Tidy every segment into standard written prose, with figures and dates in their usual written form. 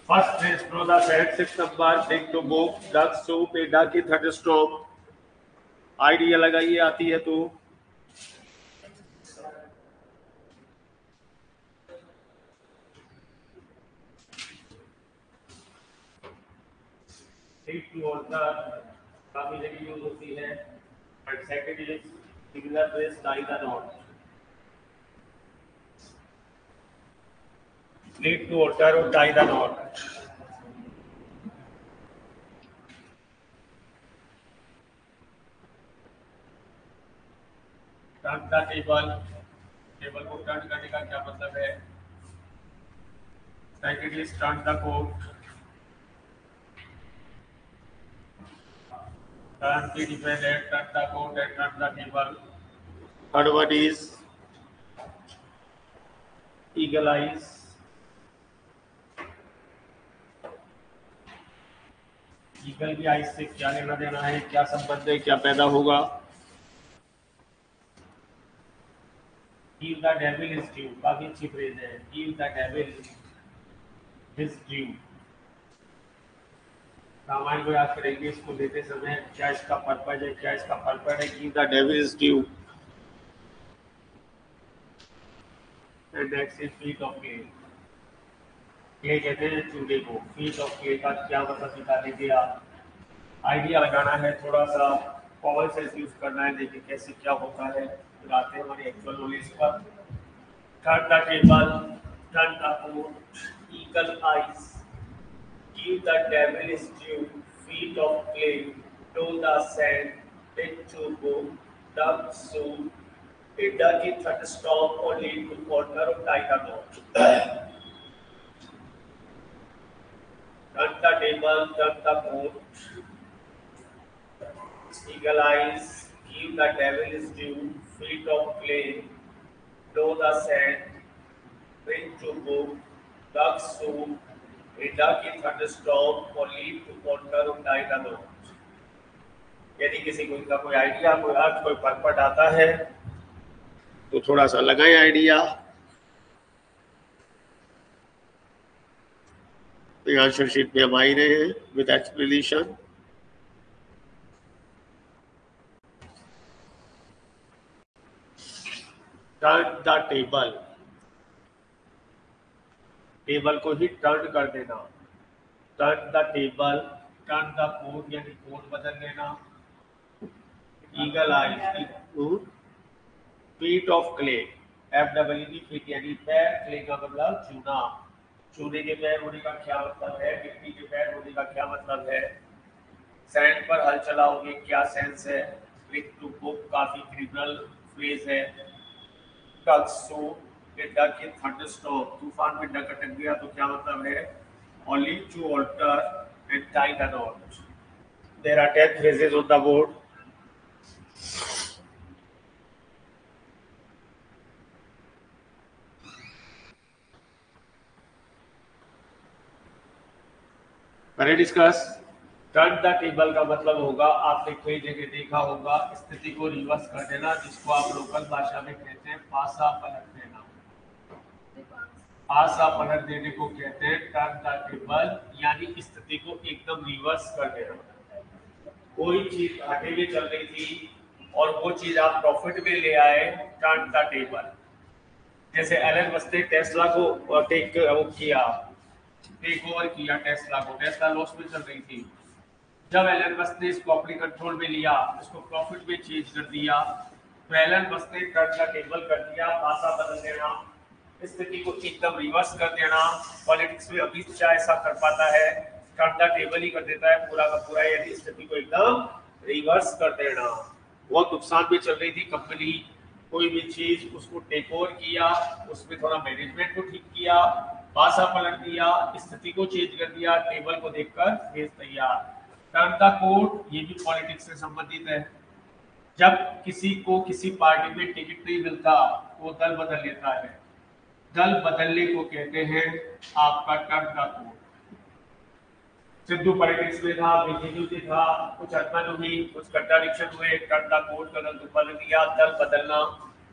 First is throw the set, sixth number, dig to book, duck soup, a ducky thunderstorm. Idea लगाइए, आती है तो ठीक to alter काफी जगह यूज होती है। And second is signal press tie the knot. Lead to alter और tie the knot. Turn the table, table को टर्न करने का क्या मतलब है? Second is turn the coat, turn the defendant, turn the court and turn the table. Third one is eagle eyes. Eagle की eyes से क्या लेना देना है, क्या संबंध है, क्या पैदा होगा? Give the devil his due, काफी अच्छी फ्रेज है। Give the devil his due। Ramayan को याद करेंगे इसको देते समय, क्या इसका पर्पज है, क्या इसका पर्पज है? Give the devil his due। And next is feet of clay। Clay कहते हैं चूल्हे को। फीट ऑफ क्ले का क्या मतलब निकालेंगे आप? आइडिया लगाना है, थोड़ा सा कॉमन सेंस यूज करना है, देखिए कैसे क्या होता है। फिर आते हैं हमारी एक्चुअल नॉलेज पर। Turn the table, turn the coat, eagle eyes, give the devil his due, feet of clay, do the sand, pick to book, duck soup, a ducky thunderstorm or lead to corner or tie the knot. Turn the table, turn the coat, eagle eyes, give the devil his due, feet of clay, blow the sand, bring to book, duck soup, a ducky thunderstorm or lead to corner or tie the knot. यदि किसी को इनका कोई idea, कोई अर्थ, कोई purport आता है तो थोड़ा सा लगाए आइडिया। तो आंसर शीट में हम आ ही रहे हैं with explanation. Turn the table, table को ही टर्न कर देना। Turn the table, turn the coat यानी कोट बदल लेना। Eagle eyes, feet of clay, FWD feet यानी पैर, क्ले का मतलब चूना। चूने के पैर होने का क्या मतलब है? मिट्टी के पैर होने का क्या मतलब है? सैंड पर हल चलाओगे, क्या सेंस है? क्लिक टू बुक काफी क्रिमिनल फ्रेज है। Duck soup, duck in thunderstorm, तूफान में डक अटक गया तो क्या मतलब है? Only to altar and tie the knot. There are 10 phrases on the board। मैंने डिस्कस। टर्न द टेबल का मतलब होगा, आपने कई जगह देखा होगा, स्थिति को रिवर्स कर देना, जिसको आप लोकल भाषा में कहते हैं पासा पलट देना। पासा पलट देने को कहते हैं टर्न द टेबल, यानी स्थिति को एकदम रिवर्स कर देना। कोई चीज घाटे में चल रही थी और वो चीज आप प्रॉफिट में ले आए, टर्न द टेबल। जैसे एलन मस्क ने टेस्ला को टेक ओवर किया, टेस्ला को। टेस्ला लॉस में चल रही थी, जब एलन मस्क ने इसको अपने कंट्रोल में लिया, इसको प्रॉफिट में चेंज कर दिया, तो एलन मस्क ने टर्न द टेबल कर दिया, पासा बदल देना, स्थिति को एकदम रिवर्स कर देना। पॉलिटिक्स में अमित शाह ऐसा कर पाता है, टर्न द टेबल ही कर देता है पूरा का पूरा, यानी स्थिति को एकदम रिवर्स कर देना। बहुत नुकसान में चल रही थी कंपनी, कोई भी चीज उसको टेक ओवर किया, उसमें थोड़ा मैनेजमेंट को ठीक किया, पासा पलट दिया, स्थिति को चेंज कर दिया, टेबल को देखकर फेस तैयार। टर्न द कोड, ये भी पॉलिटिक्स से संबंधित है। जब किसी को किसी पार्टी में टिकट नहीं मिलता, वो दल बदल लेता है। दल बदलने को कहते हैं आपका turn the coat. Sidhu politics में था, बीजेपी से था, कुछ अटकन हुई, कुछ कंट्राडिक्शन हुए, टर्न द कोड का दल बदल दिया। दल बदलना,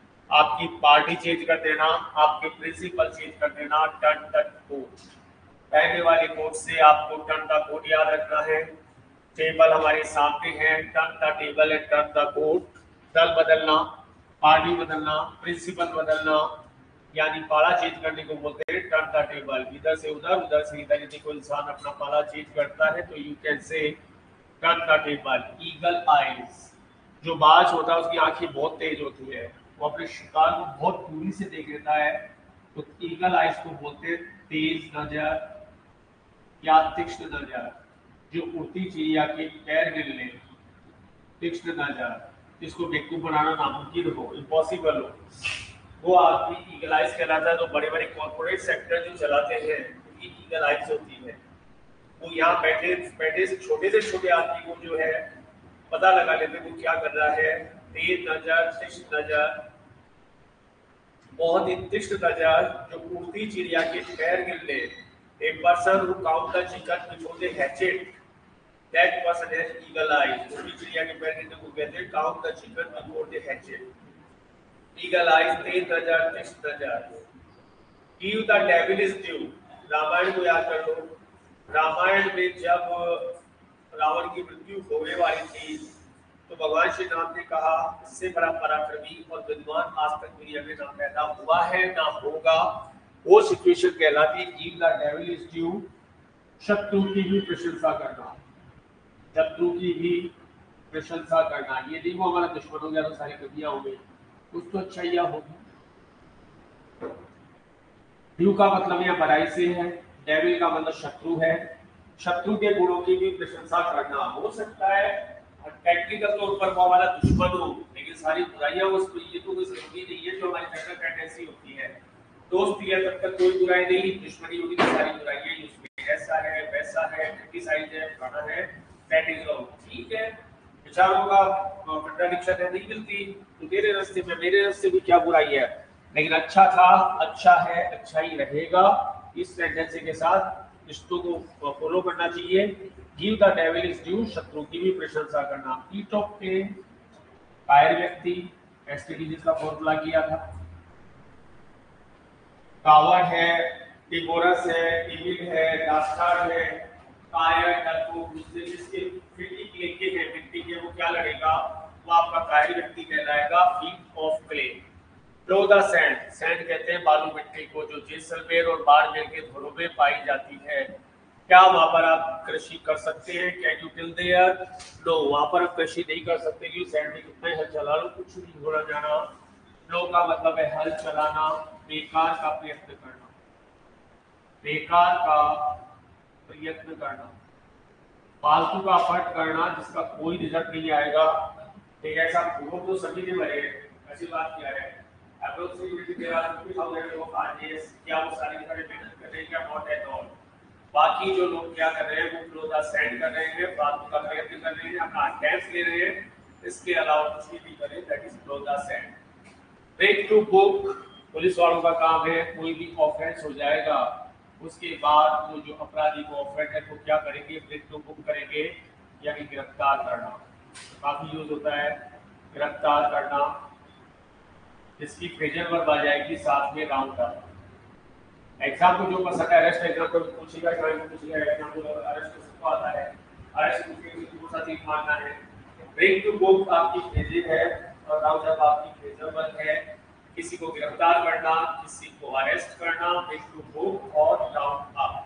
आपकी पार्टी चेंज कर देना, आपके प्रिंसिपल चेंज कर देना, टर्न द कोड। पहले वाले कोड से आपको टर्न का कोड याद रखना है। टेबल हमारे सामने है, turn the table and turn the coat. दल बदलना, पार्टी बदलना, प्रिंसिपल बदलना, यानी पाला चेंज करने को बोलते हैं टर्न द टेबल। इधर से उधर, उधर से इधर यदि कोई इंसान अपना पाला चेंज करता है तो you can say turn the table. Eagle eyes, जो बाज होता है उसकी आंखें बहुत तेज होती है, वो अपने शिकार को बहुत दूरी से देख लेता है, तो ईगल आइज को बोलते हैं तेज नजर या तीक्ष्ण नजर। जो उड़ती चिड़िया के पैर गिर ले, तीक्ष्ण नजर, जिसको बेवकूफ बनाना नामुमकिन हो, इम्पॉसिबल हो, वो आदमी ईगल आइज कहलाता है। तो बड़े बड़े कॉर्पोरेट सेक्टर जो चलाते हैं उनकी ईगल आइज होती है। वो यहाँ बैठे बैठे से छोटे आदमी को जो है पता लगा लेते वो क्या कर रहा है। तेज नजर, तीक्ष्ण नजर, बहुत ही तीक्ष्ण नजर, जो उड़ती चिड़िया के पैर गिर ले। A person who count the chicken before they hatch it, that person has eagle eyes। उड़ती चिड़िया के पैर गिरने को कहते हैं count the chicken before they hatch it। Eagle eyes, तेज नजर, तीक्ष्ण नजर। Give the devil his due। Ramayan को याद कर लो। रामायण में जब रावण की मृत्यु होने वाली थी तो भगवान श्री राम ने कहा, इससे बड़ा पराक्रमी और विद्वान आज तक दुनिया में ना पैदा हुआ है ना होगा। वो सिचुएशन कहलाती है give the devil his due. शत्रु की भी प्रशंसा करना, शत्रु की भी प्रशंसा करना। ये नहीं वो हमारा दुश्मन हो गया तो सारी कमियां हो गई, कुछ तो अच्छाइयां होगी। ड्यू का मतलब यहाँ बड़ाई से है, डेविल का मतलब शत्रु है। शत्रु के गुणों की भी प्रशंसा करना हो सकता है और टेक्निकल तौर पर वो हमारा दुश्मन हो, लेकिन सारी बुराइयां उसको ये तो कोई जरूरी नहीं है जो हमारी जनरल टेंडेंसी होती है। दोस्त है तब तक कोई बुराई नहीं, दुश्मनी होगी तो सारी बुराइयां ही उसमें। ऐसा है, वैसा है, क्रिटिसाइज है, फलाना है, दैट इज ऑल। ठीक है, विचारों का कंट्राडिक्शन है, नहीं मिलती तो तेरे रास्ते में मेरे रास्ते में क्या बुराई है, लेकिन अच्छा था, अच्छा है, अच्छा ही रहेगा। इस टेंडेंसी के साथ रिश्तों को फॉलो करना चाहिए। Give the devil his due, शत्रु की भी प्रशंसा करना। ईट ऑफ के कायर व्यक्ति, एसटीडी जिसका फॉर्मूला किया था। कावर्ड है, टिगोरस है, इविल है, डास्टार्ड है, कायर डरपोक, दूसरे जिसके फिटिंग लेके है मिट्टी के, वो क्या लड़ेगा, वो आपका कायर व्यक्ति कहलाएगा। Feet of clay. Plough the sand, sand कहते हैं बालू मिट्टी को, जो जैसलमेर और बाड़मेर के धुरों में पाई जाती है। क्या वहां पर आप कृषि कर सकते हैं? Can you till there? No, वहां पर आप कृषि नहीं कर सकते क्योंकि सैंड में कितना हल चला लो कुछ नहीं हो जाना। फ्लो का मतलब है हल चलाना, बेकार का प्रयत्न करना, बेकार का प्रयत्न करना, फालतू का एफर्ट करना जिसका कोई रिजल्ट नहीं आएगा। ठीक है, ऐसा वो तो सभी ने भरे, ऐसी बात क्या है। अप्रोक्सीमेटली देयर आर 50,000 लोग आज क्या वो सारे मेहनत कर रहे हैं? क्या नॉट एट ऑल। बाकी जो लोग क्या कर रहे हैं वो फ्लो द सैंड कर रहे हैं, फालतू का प्रयत्न कर रहे हैं, अपना टैक्स ले रहे हैं, इसके अलावा कुछ भी नहीं कर रहे। That is plough the sand. Break to book, police वालों का काम है, कोई भी ऑफेंस हो जाएगा उसके बाद वो जो अपराधी को ऑफेंड है वो क्या करेंगे, ब्रेक टू बुक करेंगे, यानी गिरफ्तार करना। काफी यूज होता है गिरफ्तार करना, जिसकी प्रेजर वर्ब आ जाएगी साथ में राउंड अप। एग्जाम को जो पसंद है अरेस्ट एग्जाम को पूछेगा, टाइम पूछेगा, एग्जाम को अरेस्ट सबको आता है, अरेस्ट को साथ ही मानना है। ब्रेक टू बुक आपकी प्रेजर है और राउंड अप आपकी प्रेजर वर्ब है। किसी को गिरफ्तार करना, किसी को अरेस्ट करना, ब्रेक टू बुक और राउंड अप।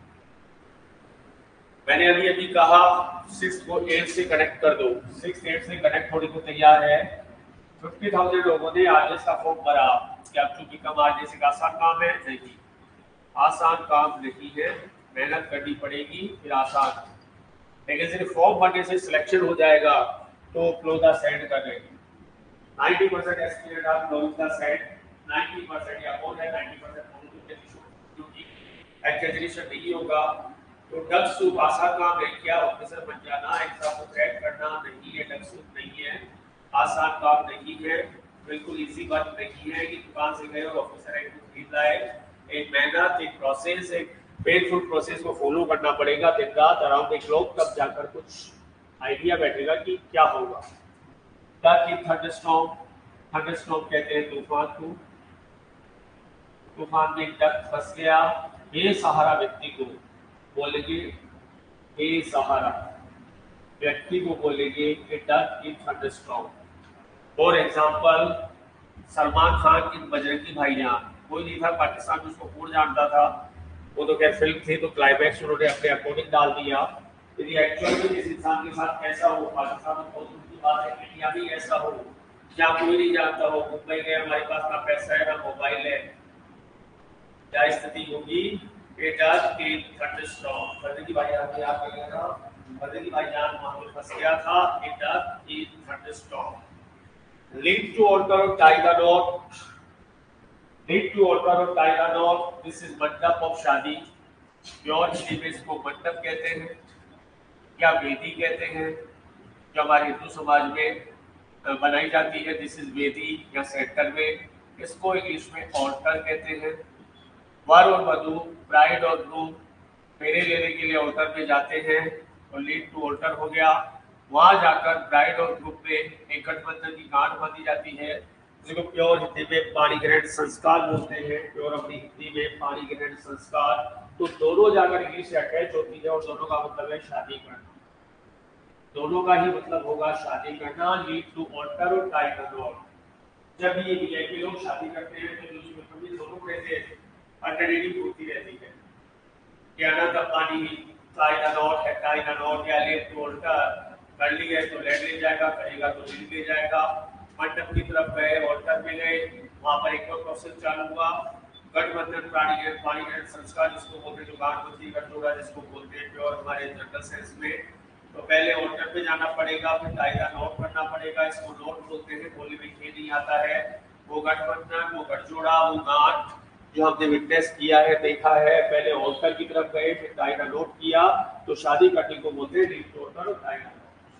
मैंने अभी अभी कहा 6 को 8 से कनेक्ट कर दो, 6 8 से कनेक्ट होने को तैयार है। 50,000 लोगों ने आरजेएस का फॉर्म भरा। क्या चूंकि कम आरजेएस का आसान काम है? नहीं, आसान काम नहीं है, मेहनत करनी पड़ेगी फिर आसान। लेकिन सिर्फ फॉर्म भरने से सिलेक्शन हो जाएगा तो फ्लो द सैंड कर लेंगे। 90% aspirant are ploughing the sand, 90% या मोर है 90% क्योंकि एक्सेजरेशन नहीं होगा। तो डक सूप आसान काम है क्या? ऑफिसर बन जाना, एग्जाम को क्रैक करना नहीं है, डक सूप नहीं है, आसान काम नहीं है, बिल्कुल इजी बात नहीं है कि दुकान से गए और ऑफिसर एक खरीद लाए। एक मेहनत, एक प्रोसेस, एक पेनफुल प्रोसेस को फॉलो करना पड़ेगा दिन रात अराउंड द क्लॉक, तब जाकर कुछ आइडिया बैठेगा कि क्या होगा। थंडरस्टॉर्म, थंडरस्टॉर्म कहते हैं तूफान को। तूफान में डक फंस गया, बेसहारा व्यक्ति को बोलेंगे बेसहारा व्यक्ति को बोलेंगे कि duck in thunderstorm. For example Salman Khan in Bajrangi Bhaijaan, कोई नहीं था पाकिस्तान में उसको कौन जानता था, वो तो खैर फिल्म थी तो क्लाइमैक्स उन्होंने अपने अकॉर्डिंग डाल दिया। यदि एक्चुअल में इस इंसान के साथ ऐसा हो, पाकिस्तान में बहुत दूर की बात है, इंडिया भी ऐसा हो, क्या कोई नहीं जानता हो, मुंबई गए हमारे पास ना पैसा है ना मोबाइल है, क्या स्थिति होगी? बजरंगी भाईजान को याद करिए ना, बजरंगी भाईजान वहां पे फंस गया था। Lead to alter or tie the knot. Lead to alter or tie the knot. This is mandap of shaadi. Pure Hindi में इसको मंडप कहते हैं या वेदी कहते हैं, जो हमारे हिंदू समाज में बनाई जाती है। दिस इज वेदी या सेंटर में, इसको इंग्लिश में ऑल्टर कहते हैं। वर और वधू, ब्राइड और ग्रूम फेरे लेने के लिए ऑल्टर में जाते हैं और लीड टू ऑल्टर हो गया। वहां जाकर ब्राइड और ग्रुप में एक गठबंधन की गांठ बांधी जाती है, जिसको प्योर हिंदी में पाणी ग्रहण संस्कार बोलते हैं। प्योर अपनी हिंदी में पाणी ग्रहण संस्कार। तो दोनों जाकर इंग्लिश से अटैच होती है और दोनों का मतलब है शादी करना। दोनों का ही मतलब होगा शादी करना। लीड टू ऑल्टर और टाई द नॉट। जब ये वीआईपी लोग शादी करते हैं तो दूसरे दोनों कैसे अंडरस्टैंडिंग होती रहती है कि Anant Ambani tie the knot है, टाई द नॉट या लीड टू ऑल्टर कर ली है तो लेट ले जाएगा, करेगा तो लीड ले जाएगा। मंडप की तरफ गए, ऑल्टर में गए, वहां पर एक और प्रोसेस चालू हुआ। गठबंधन पाणिग्रहण संस्कार जिसको बोलते हैं, जो गांठ गठजोड़ा जिसको बोलते हैं प्योर हमारे जनरल सेंस में। तो पहले ऑल्टर पे जाना पड़ेगा, फिर टाई द नॉट करना पड़ेगा। इसको नॉट बोलते हैं, बोली में खेल नहीं आता है। वो गठबंधन, वो गठजोड़ा, वो गांठ जो हमने विटनेस किया है, देखा है। पहले ऑल्टर की तरफ गए, फिर टाई द नॉट किया, तो शादी करने को बोलते हैं लीड टू ऑल्टर और टाई द नॉट।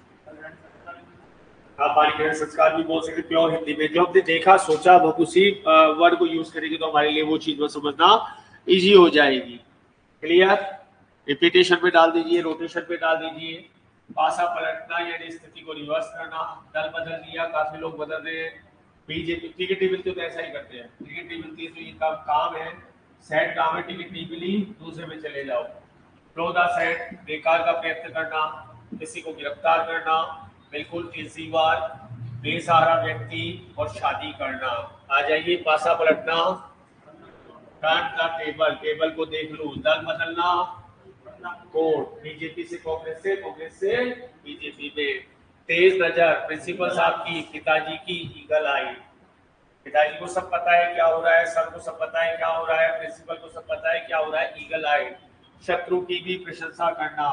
आप पाणिग्रहण संस्कार भी बोल सकते प्योर हिंदी में। जो हमने देखा सोचा वो उसी वर्ड को यूज करेंगे तो हमारे लिए वो चीज में समझना इजी हो जाएगी। क्लियर? रिपीटेशन पे डाल दीजिए, रोटेशन पे डाल दीजिए। पासा पलटना यानी स्थिति को रिवर्स करना। दल बदल दिया, काफी लोग बदल रहे हैं। बीजेपी टिकट नहीं मिलती तो ऐसा ही करते हैं, टिकट नहीं मिलती तो इनका काम है, सेट काम है, टिकट नहीं मिली दूसरे में चले जाओ। फ्लो द सेट, बेकार का प्रयत्न करना, किसी को गिरफ्तार करना, बिल्कुल केजरीवाल, बेसहारा व्यक्ति और शादी करना। आ जाइए, पासा पलटना, टर्न द टेबल, टेबल को देख लो। दल बदलना, कोर्ट, बीजेपी से कांग्रेस से, कांग्रेस से बीजेपी में। तेज नजर, प्रिंसिपल साहब की, पिताजी की ईगल आई। पिताजी को सब पता है क्या हो रहा है, सर को सब पता है क्या हो रहा है, प्रिंसिपल को सब पता है क्या हो रहा है, ईगल आई। शत्रु की भी प्रशंसा करना।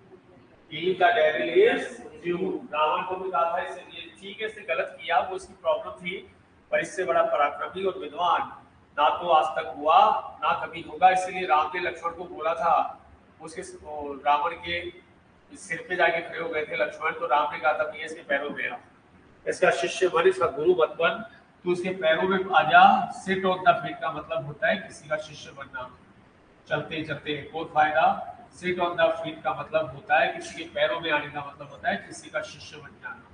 रावण को भी कहा था इससे, ठीक है, इसने गलत किया, वो इसकी प्रॉब्लम थी, पर इससे बड़ा पराक्रमी और विद्वान ना तो आज तक हुआ ना कभी होगा। इसलिए राम ने लक्ष्मण को बोला था, उसके रावण के सिर पे जाके खड़े हो गए थे लक्ष्मण, तो राम ने कहा था कि इसके पैरों में आ, इसका शिष्य बन, इसका गुरु मत बन, तो उसके पैरों में आजा। सिट ऑन द फीट का मतलब होता है किसी का शिष्य बनना। चलते चलते एक और फायदा, सिट ऑन द फीट का मतलब होता है किसी के पैरों में आने का मतलब होता है किसी का शिष्य बन जाना।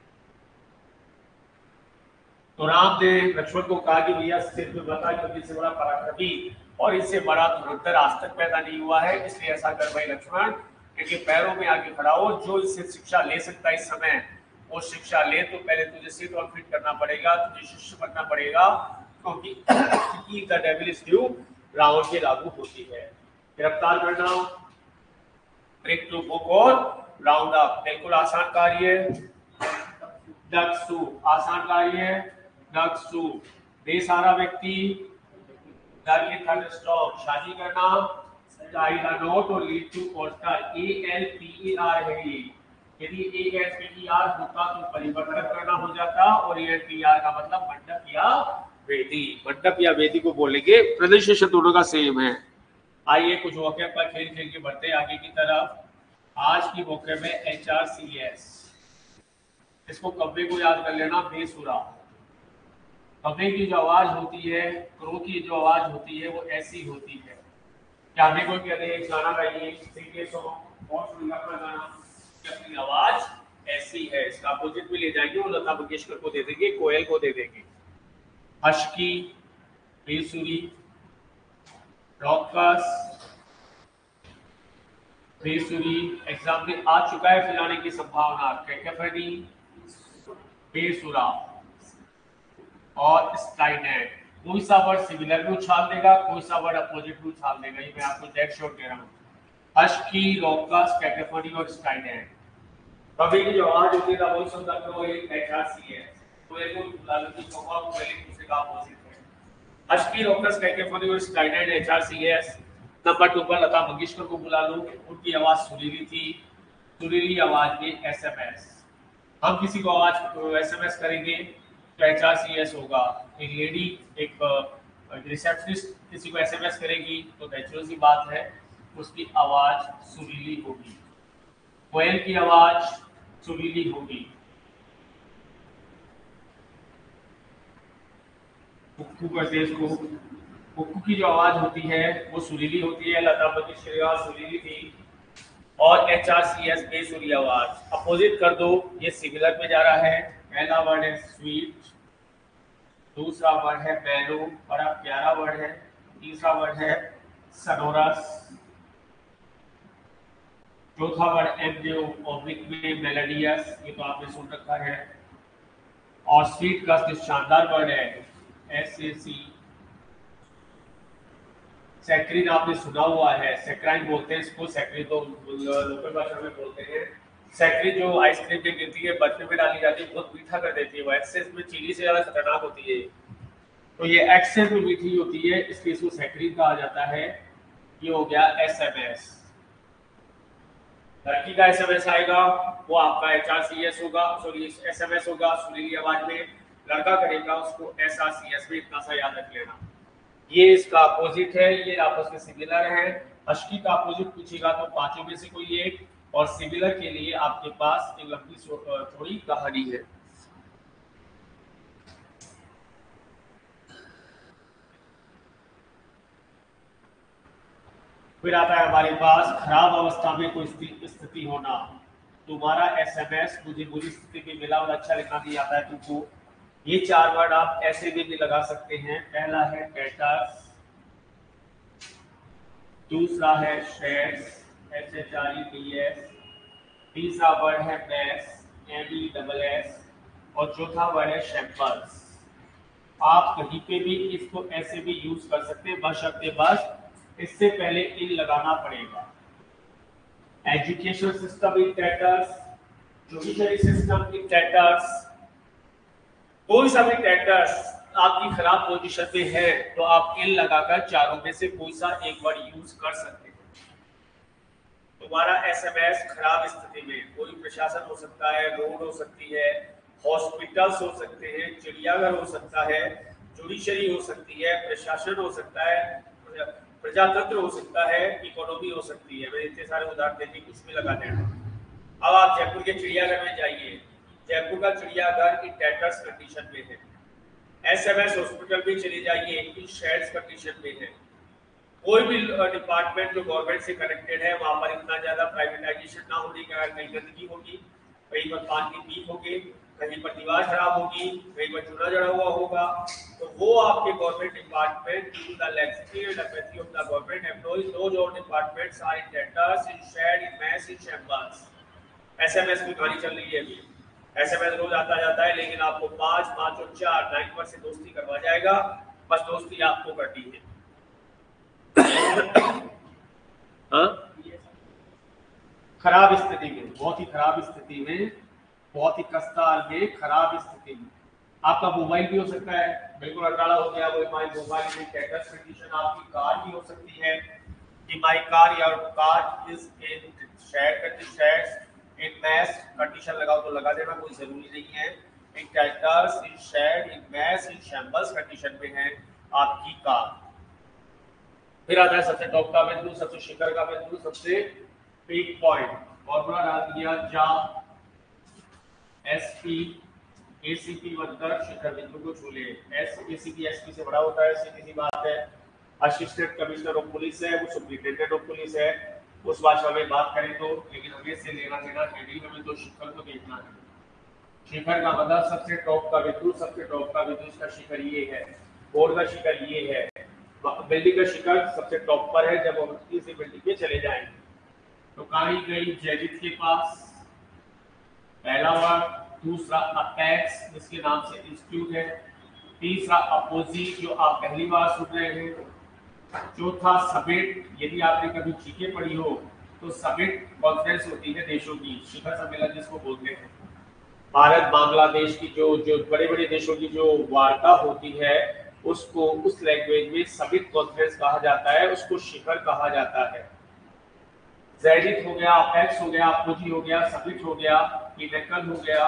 तो राम ने लक्ष्मण को कहा कि भैया सिर पे बता, क्योंकि इससे बड़ा पराक्रमी और इससे बड़ा धुरंधर आज तक पैदा नहीं हुआ है, इसलिए ऐसा कर भाई लक्ष्मण, इनके पैरों में आके खड़ा हो। जो इससे शिक्षा ले सकता है इस समय वो शिक्षा ले। तो पहले तुझे सिट ऑन फीट करना पड़ेगा, तुझे शिष्य बनना पड़ेगा, क्योंकि the devil is due Ravan के लागू होती है। गिरफ्तार करना, ब्रेक टू बुक और राउंड अप, बिल्कुल आसान कार्य। डक्सू, आसान कार्य। डक्सू, बेसहारा व्यक्ति, थंडरस्टॉर्म, शादी करना, टाई द नॉट और लीड टू ऑल्टर, ALPER है ये। यदि ALPER होता तो परिवर्तन करना हो जाता, और ALPER का मतलब मंडप या वेदी। मंडप या वेदी को बोलेंगे, प्रोनाउंसिएशन दोनों का सेम है। आइए कुछ वोकैब का खेल खेल के बढ़ते आगे की तरफ। आज की वोकैब में HRCS, इसको कब्बे को याद कर लेना, बेसुरा। कब्बे की जो आवाज होती है, क्रो की जो आवाज होती है वो ऐसी होती है। क्या हमें कोई कहते हैं गाना गाइए, सिंगे सॉन्ग और सुनिए अपना गाना, अपनी आवाज ऐसी है। इसका अपोजिट भी ले जाएंगे और लता मंगेशकर को दे देंगे, कोयल को दे देंगे। हस्की, बेसुरी, लॉकस बेसुरी एग्जाम में आ चुका है फैलाने की संभावना, कैकोफनी, बेसुरा और स्टाइनेट। कोई सा वर्ड सिमिलर में उछाल देगा, कोई सा वर्ड अपोजिट में उछाल देगा, ये मैं आपको डेड शॉट दे रहा हूँ। हस्की, लॉकस, कैकोफनी और स्टाइनेट। कभी की जो आवाज होती है ना वही सुन सकते हो, ये एचआरसी है। तो ये को लालची कोमा को पहले दूसरे का अपोजिट है। हस्की, लॉकस, कैकोफनी और स्टाइनेट एचआरसीएस। नंबर 2 पर लता मंगेशकर को बुला लो, उनकी आवाज सुरीली थी, सुरीली आवाज में एसएमएस। हम किसी को आवाज एसएमएस करेंगे तो एचआरसीएस होगा। एक लेडी, एक रिसेप्शनिस्ट किसी को एसएमएस करेगी तो नेचुरल सी बात है उसकी आवाज सुरीली होगी। कोयल की आवाज सुरीली होगी। कुक्कू कहते हैं इसको। कुक्कू की जो आवाज होती है वो सुरीली होती है। लता मंगेशकर की आवाज सुरीली थी और एचआरसीएस बेसुरी आवाज। अपोजिट कर दो, ये सिमिलर में जा रहा है। पहला वर्ड है स्वीट, दूसरा वर्ड है मेलो, बड़ा प्यारा वर्ड है। तीसरा वर्ड है सनोरस, चौथा वर्ड एमजे ऑब्लिक में मेलोडियस, ये तो आपने सुन रखा है। और स्वीट का जो शानदार वर्ड है एसएसी, सैक्रिन आपने सुना हुआ है, सैक्राइन बोलते हैं इसको, सैक्रिन तो लोकल भाषा में बोलते हैं। सैक्रिन जो आइसक्रीम में गिरती है, बर्फ में डाली जाती है, बहुत मीठा कर देती है, वो एक्सेस में चीनी से ज्यादा खतरनाक होती है। तो ये एक्सेस में मीठी होती है, इसलिए इसको सैक्रिन कहा जाता है। ये हो गया एसएमएस। लड़की का एसएमएस आएगा वो आपका एचआरसीएस होगा, सॉरी एसएमएस होगा सुरीली आवाज में। लड़का करेगा उसको एसआरसीएस में, इतना सा याद रख लेना। ये इसका अपोजिट है, ये आपस में सिमिलर है। हस्की का अपोजिट पूछेगा तो पांचों में से कोई एक, और सिमिलर के लिए आपके पास एक लंबी थोड़ी कहानी है। फिर आता है हमारे पास खराब अवस्था में कोई स्थिति होना। तुम्हारा एसएमएस मुझे बुरी स्थिति में मिला और अच्छा लिखना नहीं आता है तुमको। ये चार वर्ड आप ऐसे भी लगा सकते हैं। पहला है टेटस, दूसरा है शेड्स, SHREDS, तीसरा वर्ड है मैस, MESS, और चौथा वर्ड है शैम्पल्स। आप कहीं पे भी इसको ऐसे भी यूज कर सकते हैं, बशर्ते बस इससे पहले इन लगाना पड़ेगा। Education system in tatters, judiciary system in tatters, कोई सा भी टेटस आपकी खराब पोजीशन में है तो आप इन लगाकर चारों में से कोई सा एक वर्ड यूज कर सकते हैं। तुम्हारा एसएमएस खराब स्थिति में, कोई प्रशासन हो सकता है, रोड हो सकती है, हॉस्पिटल्स हो सकते हैं, चिड़ियाघर हो सकता है, जुडिशरी हो सकती है, प्रशासन हो सकता है, प्रजातंत्र हो सकता है, इकोनॉमी हो सकती है। मैंने इतने सारे उदाहरण देने कुछ भी लगा देना। अब आप जयपुर के चिड़ियाघर में जाइए, जयपुर का चिड़ियाघर इन टेटस कंडीशन में है। एसएमएस हॉस्पिटल में चले जाइए, इन शेड्स कंडीशन में है। कोई भी डिपार्टमेंट जो गवर्नमेंट से कनेक्टेड है वहां पर इतना ज्यादा प्राइवेटाइजेशन ना होने के कारण कहीं गंदगी होगी, कहीं पर पानी की लीक होगी, कहीं पर दीवार खराब होगी, कहीं पर चूना जड़ा हुआ होगा, तो वो आपके government department due to the laxity and apathy of the government employees, those all departments are in tatters, in shreds, in mess, in shambles. SMS की कहानी चल रही है अभी। एसएमएस रोज आता जाता है, लेकिन आपको 5, 5 और 4 9 नंबर से दोस्ती करवा जाएगा। बस दोस्ती आपको करनी है। हाँ? खराब स्थिति में, बहुत ही खराब स्थिति में, बहुत ही कस्तार में, खराब स्थिति में। आपका मोबाइल भी हो सकता है, बिल्कुल अटाला हो गया वो मोबाइल में टेटस कंडीशन। आपकी कार भी हो सकती है कि माय कार या car is in shreds in mess condition लगाओ तो लगा देना, कोई जरूरी नहीं है। In tatters, in shreds, in mess, in shambles condition में है आपकी कार। फिर आता है सबसे टॉप का बिंदु, सबसे शिखर का बिंदु, सबसे पीक पॉइंट। फॉर्मूला डाल दिया, जा एसपी एसीपी बनकर शिखर बिंदु को छू ले। एसीपी एसपी से बड़ा होता है, सीधी सी बात है। असिस्टेंट कमिश्नर ऑफ पुलिस है, वो सुप्रिंटेंडेंट ऑफ पुलिस है, उस भाषा में बात करें तो। लेकिन हमें से लेना देना हेडिंग, हमें तो शिखर को देखना है। शिखर का मतलब सबसे टॉप का बिंदु, सबसे टॉप का बिंदु, इसका शिखर ये है, बोर्ड का शिखर ये है। बिल्डिंग का शिखर सबसे टॉप पर है, जब हम तीसरी बिल्डिंग पे चले जाएंगे। तो कहानी गई जैवित के पास, पहला वर्ड। दूसरा अपेक्स, जिसके नाम से इंस्टीट्यूट है। तीसरा अपोजिट, जो आप पहली बार सुन रहे हैं। चौथा समिट, यदि आपने कभी जीके पढ़ी हो तो समिट कॉन्फ्रेंस होती है देशों की, शिखर सम्मेलन जिसको बोलते हैं। भारत बांग्लादेश की जो जो बड़े बड़े देशों की जो वार्ता होती है, उसको उस लैंग्वेज में समिट कॉन्फ्रेंस कहा जाता है, उसको शिखर कहा जाता है। ज़ेनिथ हो गया, अपेक्स हो गया, अपोजी हो गया, समिट हो गया, पिनेकल हो गया,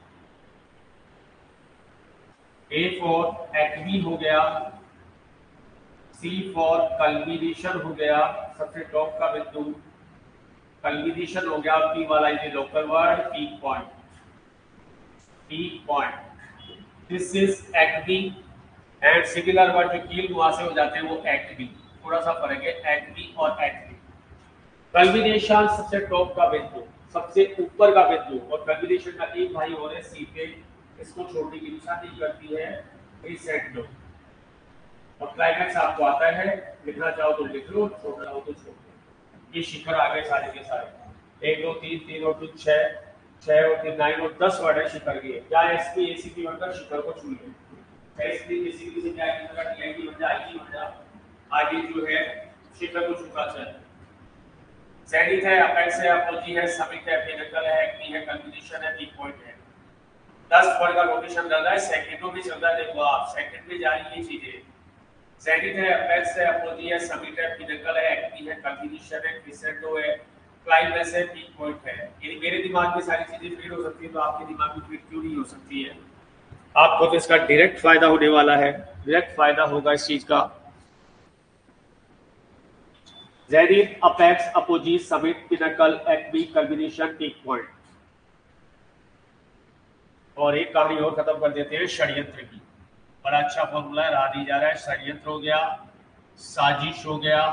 ए फॉर एक्मी हो गया, सी फॉर कल्मिनेशन हो गया, सबसे टॉप का बिंदु कल्मिनेशन हो गया। पी वाला ये local word, peak point, peak point. This is acme and similar word जो कील मुहां से हो जाते हैं वो एक्मी, थोड़ा सा फर्क है एक्मी और एक्मी। कल्मिनेशन सबसे टॉप का बिंदु, सबसे ऊपर का बिंदु, और कल्मिनेशन का एक भाई और है सी पे, इसको छोड़ने की निशानी करती है रीसेट लो। और क्लाइमैक्स आपको आता है, लिखना चाहो तो लिख लो, छोड़ना हो तो छोड़ दो। ये शिखर आ गए सारे के सारे, 1 2 3 3 और 2 6, 6 और 3 9 और 10 वर्ड है शिखर के। क्या एसपी एसीपी बनकर शिखर को चुन लो। एसपी एसीपी से क्या है, टीआईटी बन जाए, आईटी बन जाए, आगे जो है शिखर को चुनना चाहिए। ज़ेनिथ है, अपेक्स है, अपोजी है, समिट है, पिनेकल है, एक्मी है, कल्मिनेशन है, पीक पॉइंट है। 10 वर्ड का रोटेशन चल रहा है, सेकंडों में चल रहा है। देखो आप सेकंड में जा रही है चीजें। ज़ेनिथ है, अपेक्स है, अपोजी है, समिट है, पिनेकल है, एक्मी है, कल्मिनेशन है, क्रिसेंडो है, क्लाइमैक्स है, पीक पॉइंट है। यानी मेरे दिमाग में सारी चीजें फिट हो सकती है, तो आपके दिमाग में फिट क्यों नहीं हो सकती है? आपको तो इसका डायरेक्ट फायदा होने वाला है, डायरेक्ट फायदा होगा इस चीज का। Zenith, apex, apogee, summit, pinnacle, acme, culmination, peak point. और एक कहानी और खत्म कर देते हैं षड्यंत्र की। बड़ा अच्छा फॉर्मूला है, दी जा रहा है। षड्यंत्र हो गया, साजिश हो गया,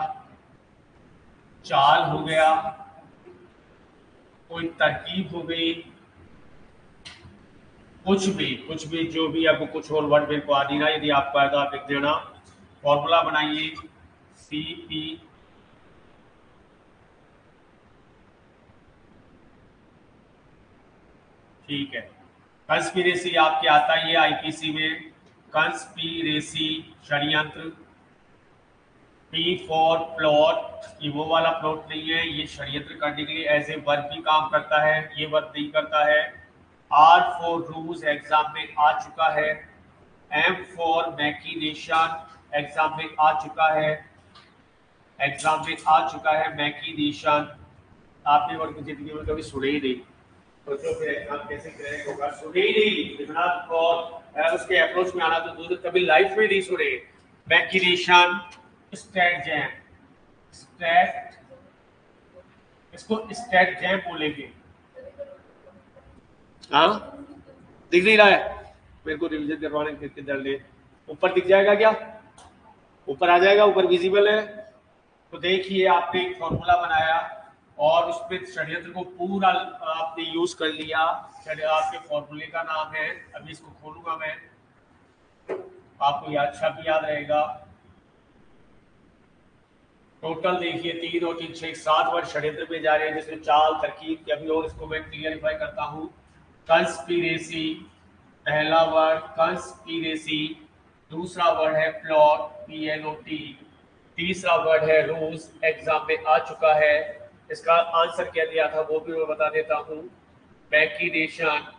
चाल हो गया, कोई तरकीब हो गई, कुछ भी जो भी आपको कुछ और वर्ड मेरे को आ नहीं रहा, यदि आपको आएगा आप लिख देना। फॉर्मूला बनाइए, सी पी ठीक है। कंस्पिरेसी आपके आता है ये आईपीसी में, कंस्पिरेसी षड्यंत्र। पी फॉर प्लॉट, ये वो वाला प्लॉट नहीं है, ये षड्यंत्र करने के लिए एज ए वर्ब भी काम करता है, ये वर्ब नहीं करता है। आर फॉर रूज, एग्जाम में आ चुका है। एम फॉर मैकिनेशन, एग्जाम में आ चुका है, एग्जाम में आ चुका है मैकिनेशन। आपने वर्ग की जिंदगी में कभी सुने ही नहीं, सोचो फिर एग्जाम कैसे क्रैक होगा, सुने ही नहीं लिखना, और उसके अप्रोच में आना तो दूसरे कभी लाइफ में नहीं सुने। मैकिनेशन, स्ट्रैटजैम, स्टैट, इसको स्ट्रैटजैम बोलेंगे। हाँ, दिख नहीं रहा है मेरे को, रिवीजन करवाने के जल्दी ऊपर दिख जाएगा क्या? ऊपर आ जाएगा, ऊपर विजिबल है। तो देखिए आपने एक फॉर्मूला बनाया और उसमें षड्यंत्र को पूरा आपने यूज कर लिया। आपके फॉर्मूले का नाम है, अभी इसको खोलूंगा मैं, आपको यह अच्छा भी याद रहेगा। टोटल देखिए 3 और 3 6 7 वर्ड षड्यंत्र में जा रहे हैं, जिसमें चाल, तरकीब, अभी और इसको मैं क्लियरिफाई करता हूँ। कंस्पिरेसी पहला वर्ड, कंस्पिरेसी। दूसरा वर्ड है प्लॉट, PLOT। तीसरा वर्ड है रूज, एग्जाम में आ चुका है। इसका आंसर क्या दिया था वो भी मैं बता देता हूँ। मैकिनेशन,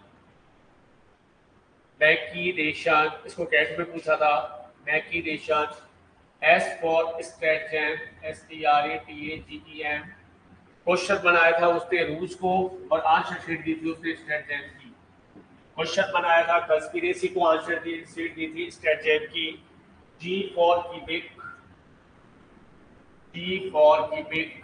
मैकिनेशन, इसको कैट में पूछा था। Machination. S for stratagem, STRATAGEM। Question बनाया था उसने रूज को और आंसर शीट दी थी उसने स्ट्रैटजैम की। क्वेश्चन बनाया था कंस्पिरेसी को, आंसर दी शीट दी थी स्ट्रैटजैम की। G फॉर क्यूबिक, T फॉर क्यूबिक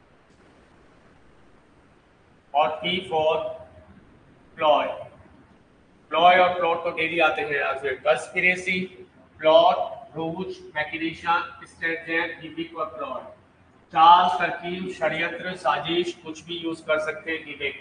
और P फॉर प्लॉय। प्लॉय और प्लॉट तो डेली आते हैं answer. Conspiracy, plot, ruse, machination, stratagem, क्यूबिक और प्लॉय। चाल, तरकीब, षड्यंत्र, साजिश, कुछ भी यूज कर सकते हैं। गिमिक,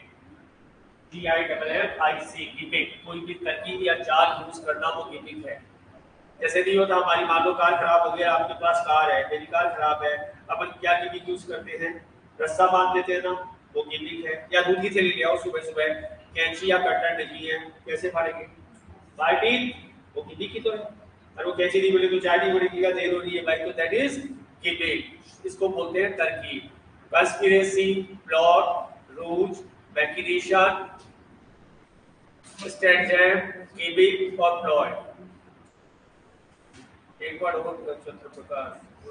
GIMMIC, गिमिक, कोई भी तरकीब या चाल यूज करना वो गिमिक है। जैसे नहीं होता हमारी मान लो कार खराब हो गया, आपके पास कार है, मेरी कार खराब है, अपन क्या गिमिक यूज करते हैं, रस्सा बांध देते हैं ना, वो गिमिक है। या दूध की थैली ले आओ सुबह सुबह, कैंची या कटर नहीं है, कैसे फाड़ेंगे, बाल्टी, वो गिमिक ही तो है। और वो कैंची नहीं मिले तो चाय नहीं बनेगी, देर हो रही है भाई, तो दैट इज गिमिक। इसको बोलते हैं तरकीब। Conspiracy, plot, ruse, machination, stratagem, gimmick और प्लॉट। एक बार और चंद्र प्रकाश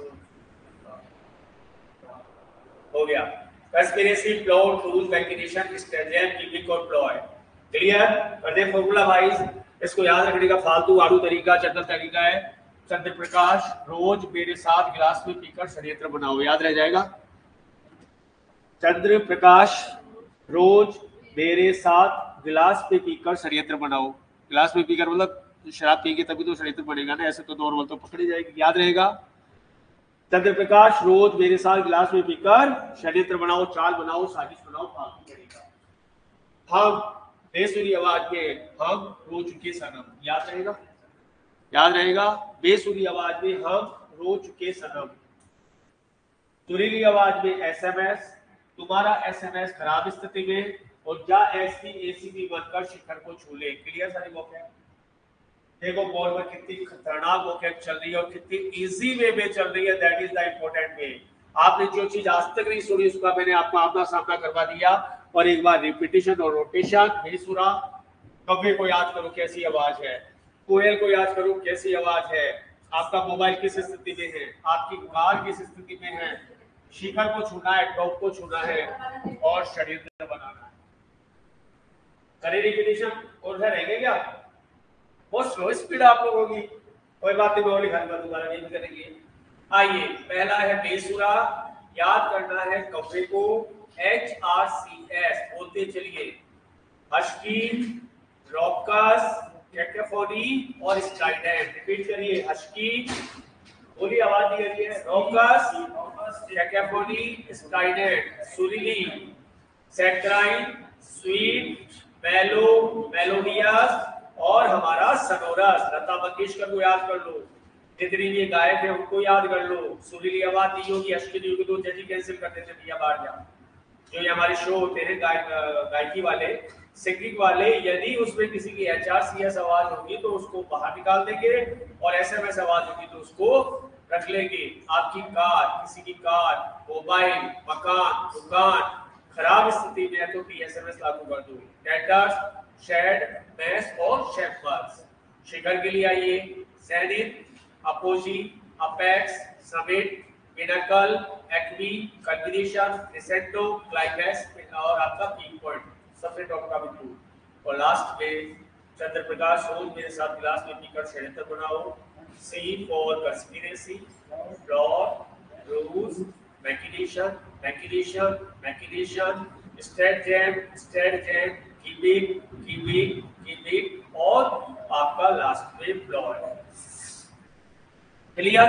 हो गया। Conspiracy, plot, ruse, machination, stratagem, gimmick और प्लॉट। क्लियर? कर दे फॉर्मूला वाइज। इसको याद रखने का फालतू आड़ू तरीका चंदन तरीका है। चंद्र प्रकाश रोज मेरे साथ गिलास में पीकर षड्यंत्र बनाओ, याद रह जाएगा। चंद्र प्रकाश रोज मेरे साथ गिलास में पीकर षड्यंत्र बनाओ। गिलास में पीकर मतलब शराब पिएंगे तभी तो षड्यंत्र बनेगा ना, ऐसे तो नॉर्मल तो पकड़ी जाएगी, याद रहेगा। चंद्र प्रकाश रोज मेरे साथ गिलास में पीकर षड्यंत्र बनाओ, चाल बनाओ, साजिश बनाओ, फालतू तरीका। हम बेसुरी आवाज में हम रो चुके सनम, याद रहेगा, याद रहेगा। बेसुरी आवाज में हम रो चुके सनम। सुरीली आवाज में एसएमएस, तुम्हारा एसएमएस खराब स्थिति में, और जा एसपी एसीपी बनकर शिखर को छू ले। क्लियर सारी वोकैब? देखो बोर्ड में कितनी खतरनाक वोकैब चल रही है और कितनी इजी वे में चल रही है, that is the important way. आपने जो चीज आज तक नहीं सुनी उसका मैंने आपको आमना सामना करवा दिया, और एक बार रिपीटिशन और रोटेशन। बेसुरा कव्वे को याद करो कैसी आवाज है, कोयल को याद करो कैसी आवाज है, आपका मोबाइल किस स्थिति में है, आपकी कार किस स्थिति में है, शिखर को छूना है, टॉप को छूना है, और षड्यंत्र बनाना है। करे रिपीटिशन और रहेंगे क्या? बहुत स्लो स्पीड आप लोगों की, कोई बात नहीं, मैं लिखा दोबारा नहीं करेंगे। आइए, पहला है बेसुरा, याद करना है कव्वे को HRCS बोलते चलिए। हस्की, रॉकस, कैकोफोनी और स्ट्राइडेंट। रिपीट करिए, हस्की, बोली आवाज नहीं करिए, रॉकस, कैकोफोनी, स्ट्राइडेंट। सुरीली, सैक्राइन, स्वीट, मेलो, मेलोडियस और हमारा सनोरस। लता मंगेशकर को याद कर लो, जितनी भी गायक है उनको याद कर लो। सुरीली आवाज नहीं होगी, अश्की नहीं होगी तो जज कैंसिल कर देते भैया बाहर जा। जो ये हमारे शो होते हैं गायकी वाले, सिंगिंग वाले, यदि उसमें किसी की HRCS आवाज होगी तो उसको बाहर निकाल देंगे, और SMS आवाज होगी तो उसको रख लेंगे। आपकी कार, किसी की कार, मोबाइल, मकान, दुकान खराब स्थिति में है तो PSMS लागू कर दो। डेटर्स, शेड, मैस और शेफर्स। शिखर के लिए आइए, zenith, apogee, apex, summit, pinnacle, acme, culmination, crescendo, climax और आपका पीक पॉइंट, सबसे टॉप का बिंदु। और लास्ट में चंद्र प्रकाश रोज मेरे साथ गिलास में पीकर षड्यंत्र बनाओ। C for conspiracy, plot, ruse, machination, machination, machination, stratagem, gimmick और आपका लास्ट में प्लॉट। क्लियर?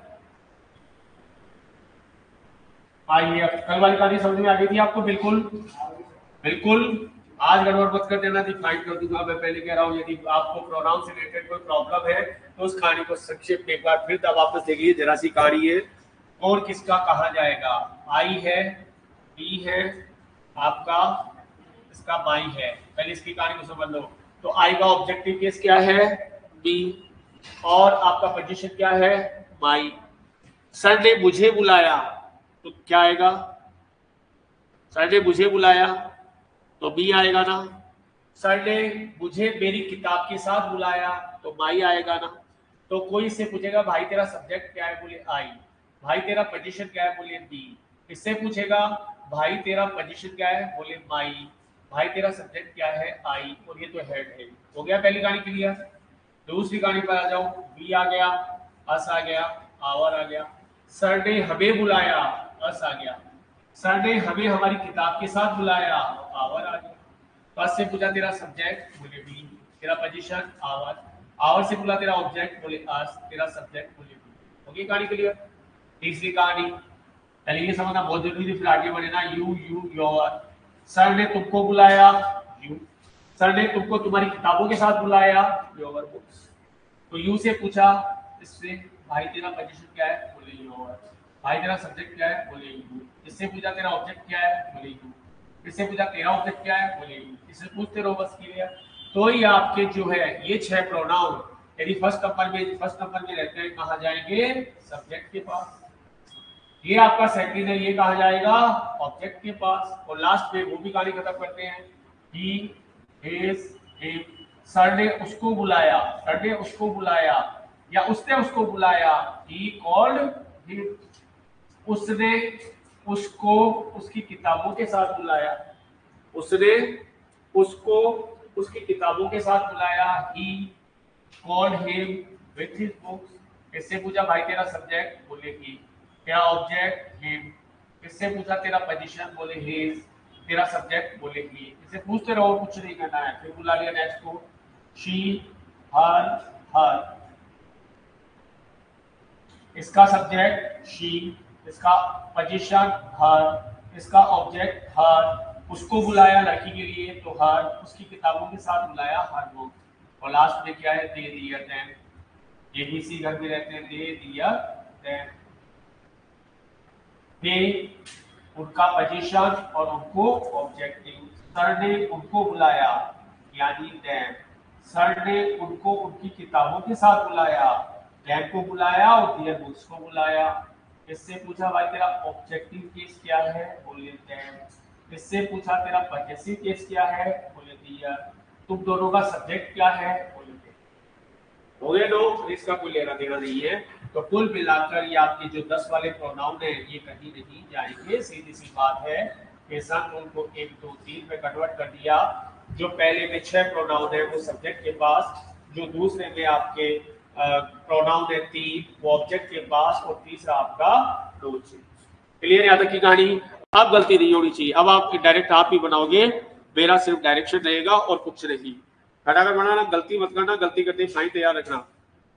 आइए, कल वाली कहानी समझ में आ गई थी आपको? बिल्कुल बिल्कुल। आज गड़बड़ मत कर देना, डिफाइन कर दूंगा। मैं पहले कह रहा हूँ, यदि आपको प्रोनाउन से रिलेटेड कोई प्रॉब्लम है तो उस कहानी को संक्षेप में एक बार फिर तब वापस देखिए। जरा सी कहानी है, कौन किसका कहा जाएगा। आई है, बी है, आपका इसका माई है। पहले इसकी कहानी को समझ लो। तो आई का ऑब्जेक्टिव केस क्या है? बी, और आपका पोजीशन क्या है? माई। सर ने मुझे बुलाया तो क्या आएगा? सर ने मुझे बुलाया तो बी आएगा ना। सर ने मुझे मेरी किताब के साथ बुलाया तो माई आएगा ना। तो कोई इससे पूछेगा भाई तेरा सब्जेक्ट क्या है? बोले आई। भाई तेरा पोजीशन क्या है? बोले बी। इससे पूछेगा भाई तेरा पोजीशन क्या है? बोले माई। भाई तेरा सब्जेक्ट क्या है? आई। और ये तो हेड है। हो गया पहली कहानी क्लियर। दूसरी कहानी पर आ जाओ। बी आ गया, अस आ गया, आवर आ गया। सर ने हमें बुलाया, अस आ गया। सर ने हमें हमारी किताब के साथ बुलाया, आवर आ गया। फर्स्ट से पूछा तेरा सब्जेक्ट, बोले बी। तेरा पोजीशन, आवर। आवर से बोला तेरा ऑब्जेक्ट, बोले अस। तेरा सब्जेक्ट, बोले बी। हो गई कहानी क्लियर। तीसरी कहानी, पहले ये समझना बहुत जरूरी थी, फिर आगे बढ़े ना। You, your. सर ने तुमको बुलाया, यू। सर ने तुमको तुम्हारी किताबों के साथ बुलाया, योर बुक्स। तो यू से पूछा इससे भाई तेरा पोजीशन क्या है, बोले योर। भाई तेरा सब्जेक्ट क्या है, बोले यू। इससे पूछा तेरा ऑब्जेक्ट क्या है, बोले यू। इससे पूछा तेरा ऑब्जेक्ट क्या है, बोले यू। इससे पूछते रहो बस क्लियर। तो ये आपके जो है ये 6 प्रोनाउन यदि फर्स्ट नंबर में रहते हैं कहाँ जाएंगे, सब्जेक्ट के पास। ये आपका सेकंड है, ये कहा जाएगा ऑब्जेक्ट के पास। और लास्ट में वो भी कहानी खत्म करते हैं, ही हिज हिम। सर ने उसको बुलाया, सर ने उसको बुलाया या उसने उसको बुलाया, ही कॉल्ड हिम। उसने उसको उसकी किताबों के साथ बुलाया, उसने उसको उसकी किताबों के साथ बुलाया, he called him with his books. इससे पूछा भाई तेरा सब्जेक्ट, बोले ही। तेरा ऑब्जेक्ट हिम। इससे पूछा तेरा पोजीशन, बोले हिज। तेरा सब्जेक्ट, बोले ही। इसे पूछते रहो, कुछ नहीं करना है। फिर बुला लिया नेक्स्ट को, शी हर हर। इसका सब्जेक्ट शी, इसका पोजीशन हर, इसका ऑब्जेक्ट हर। उसको बुलाया लड़की के लिए तो हर, उसकी किताबों के साथ बुलाया हर बुक। और लास्ट में क्या है, दे दिया देम। ये भी इसी घर में रहते हैं, दे दिया देम। दे उनका पोजीशन और उनको ऑब्जेक्टिव। सर ने उनको बुलाया यानी देम। सर ने उनको उनकी किताबों के साथ बुलाया, देम को बुलाया और दियर बुक्स को बुलाया। इससे पूछा भाई तेरा ऑब्जेक्टिव केस क्या है, बोले देम। इससे पूछा तेरा पॉजेसिव केस क्या है, बोले दियर। तुम दोनों का सब्जेक्ट क्या है, बोले देम। हो गए लोग, इसका कोई लेना देना नहीं है। तो कुल मिलाकर ये आपके जो 10 वाले प्रोनाउन है ये कहीं नहीं जाएंगे। सीधी सी बात है कि सन उनको 1 2 3 में कन्वर्ट कर दिया। जो पहले में 6 प्रोनाउन है वो सब्जेक्ट के पास, जो दूसरे में आपके प्रोनाउन है 3 वो ऑब्जेक्ट के पास, और तीसरा आपका नोट से। क्लियर यहाँ तक की कहानी। अब गलती नहीं होनी चाहिए, अब आप डायरेक्ट आप ही बनाओगे, मेरा सिर्फ डायरेक्शन रहेगा और कुछ नहीं। खटाखट बनाना, गलती मत करना, गलती करते ही फाइन तैयार रखना।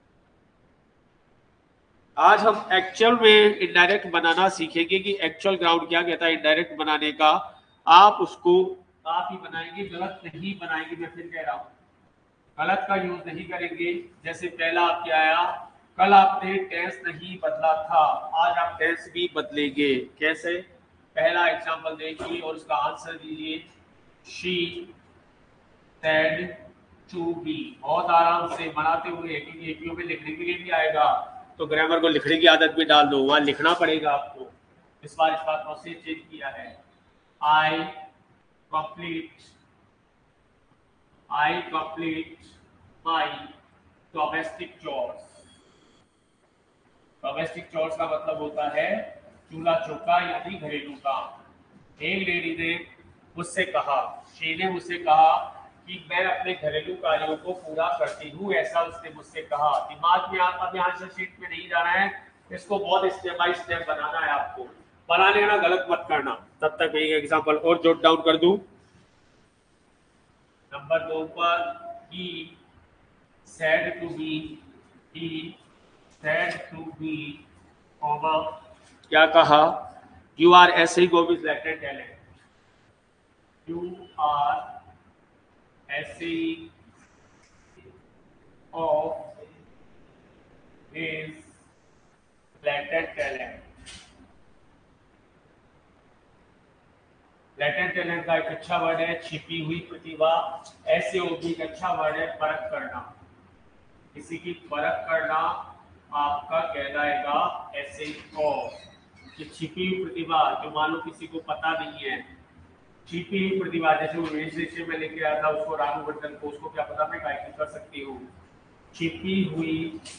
आज हम एक्चुअल में इनडायरेक्ट बनाना सीखेंगे कि एक्चुअल ग्राउंड क्या कहता है इनडायरेक्ट बनाने का। आप उसको आप ही बनाएंगे, गलत नहीं बनाएंगे। मैं फिर कह रहा हूं गलत का यूज नहीं करेंगे। जैसे पहला आप क्या आया, कल आपने टेंस नहीं बदला था, आज आप टेंस भी बदलेंगे। कैसे, पहला एग्जांपल देखिए और उसका आंसर दीजिए। She said to be. बहुत आराम से बनाते हुए, क्योंकि एक में लिखने के लिए भी आएगा तो ग्रामर को लिखने की आदत भी डाल दो, वहां लिखना पड़ेगा आपको। इस बार इसका प्रोसेस चेंज किया है। I complete my domestic chores. Domestic chores का मतलब होता है चूल्हा चौका यानी घरेलू काम। एक लेडी ने मुझसे कहा, शी ने मुझसे कहा कि मैं अपने घरेलू कार्यों को पूरा करती हूँ, ऐसा उसने मुझसे कहा। दिमाग में आप अब यहाँ से शीट में नहीं जाना है, इसको बहुत स्टेप बाय स्टेप बनाना है आपको। बना लेना, गलत मत करना। तब तक एक एग्जांपल और जॉट डाउन कर दूं। नंबर 2 पर he said to be comma क्या कहा, यू आर ऐसे ही गोविंद लेटेड टैलेंट। यू आर ऐसे of his latent talent. Latent talent का एक अच्छा वर्ड है छिपी हुई प्रतिभा। ऐसे वो भी एक अच्छा वर्ड है परख करना। किसी की परख करना आपका कहलाएगा ऐसे कि छिपी हुई प्रतिभा, जो मान लो किसी को पता नहीं है। छिपी हुई प्रतिभा, जैसे वो रजिस्ट्रेशन में लेके आया था उसको रानू मंडल को, उसको क्या पता मैं गायकी कर सकती हूँ। छिपी हुई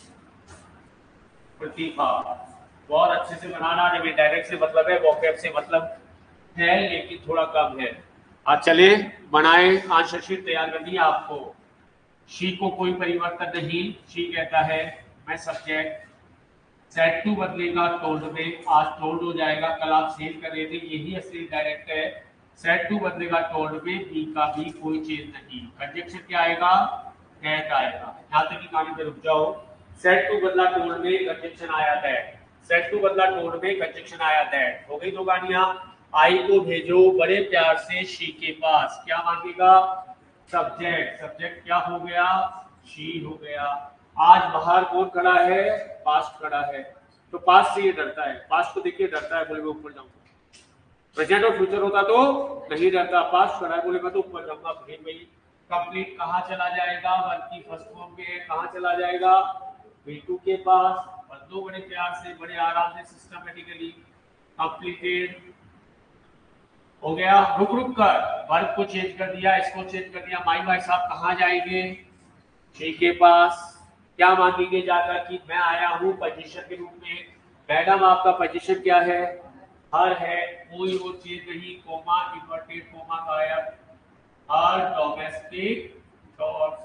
प्रतिभा बहुत अच्छे से बनाना। जब डायरेक्ट से मतलब है, वोकैब से मतलब है लेकिन थोड़ा कम है। आज चले बनाए, आंसर शीट तैयार करनी है आपको। शी को कोई परिवर्तन नहीं, शी कहता है मैं सब्जेक्ट। सेड टू बदलेगा टोल्ड में, आज टोल्ड हो जाएगा। कल आप सेव कर रहे थे, यही असली डायरेक्ट है। सेड टू बदलेगा टोल्ड में, बी का भी कोई चेंज नहीं। कंजक्शन क्या आएगा, दैट आएगा। यहाँ तक की कहानी पे रुक जाओ। सेड टू बदला टोल्ड में, कंजक्शन आया दैट। सेड टू बदला टोल्ड में, कंजक्शन आया दैट। हो गई दो कहानियां। आई को भेजो बड़े प्यार से शी के पास, क्या मांगेगा, सब्जेक्ट। सब्जेक्ट क्या हो गया, शी हो गया। आज बाहर कौन खड़ा है, पास्ट खड़ा है, तो पास्ट से ये डरता है, पास्ट को देखिए डरता है, बोले मैं ऊपर जाऊंगा। प्रेजेंट और फ्यूचर होता तो नहीं डरता, पास्ट खड़ा है, बोले मैं तो ऊपर जाऊंगा। फिर भाई कंप्लीट कहाँ चला जाएगा, वर्ब की फर्स्ट फॉर्म में है, कहाँ चला जाएगा, V2 के पास। और दो बड़े प्यार से, बड़े आराम से, सिस्टमेटिकली कंप्लीटेड हो गया। रुक रुक कर वर्ब को चेंज कर दिया, इसको चेंज कर दिया। माई भाई साहब कहाँ जाएंगे, शी के पास। क्या मांगेंगे जाकर कि मैं आया हूँ पोजीशन के रूप में। मैडम आपका पोजीशन क्या है, हर है, कोई और चीज नहीं, कोमा इन्वर्टेड कोमा गायब, her domestic dogs.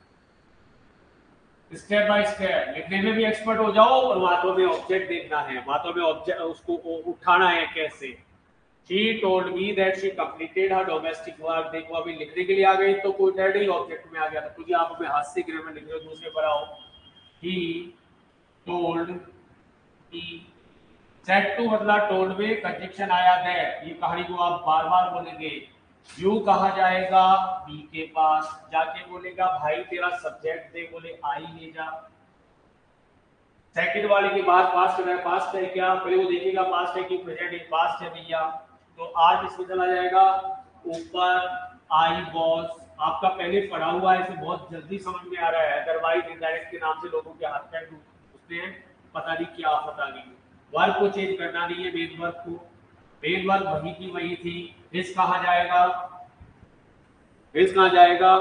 Step by step लिखने में भी एक्सपर्ट हो जाओ और बातों में ऑब्जेक्ट देखना है, बातों में ऑब्जेक्ट उसको उठाना है कैसे। She told me that she completed her domestic work। देखो अभी लिखने के लिए आ गई तो कोई डर नहीं, ऑब्जेक्ट में आ गया था, क्योंकि आप अपने हाथ से ग्रामर लिख रहे हो, दूसरे पर आओ। He told me, said to मतलब told में कंजक्शन आया that, ये कहानी को आप बार बार बोलेंगे। यू कहा जाएगा, बी के पास जाके बोलेगा भाई तेरा सब्जेक्ट दे, बोले आई ले जा। सेकंड वाले के बाद पास्ट है, पास्ट है क्या, पहले वो देखिएगा पास्ट है कि प्रेजेंट है, पास्ट है भैया, तो आज इसमें चला जाएगा ऊपर। आई वॉज आपका पहले पढ़ा हुआ है, इसे बहुत जल्दी समझ में आ रहा है, अदरवाइज इनडायरेक्ट के नाम से लोगों के हाथ पैर उठते हैं, पता नहीं क्या पता नहीं। वर्ब को चेंज करना नहीं है, मेन वर्ब को, मेन वर्ब वही की वही थी। इस कहा जाएगा, इस कहा जाएगा,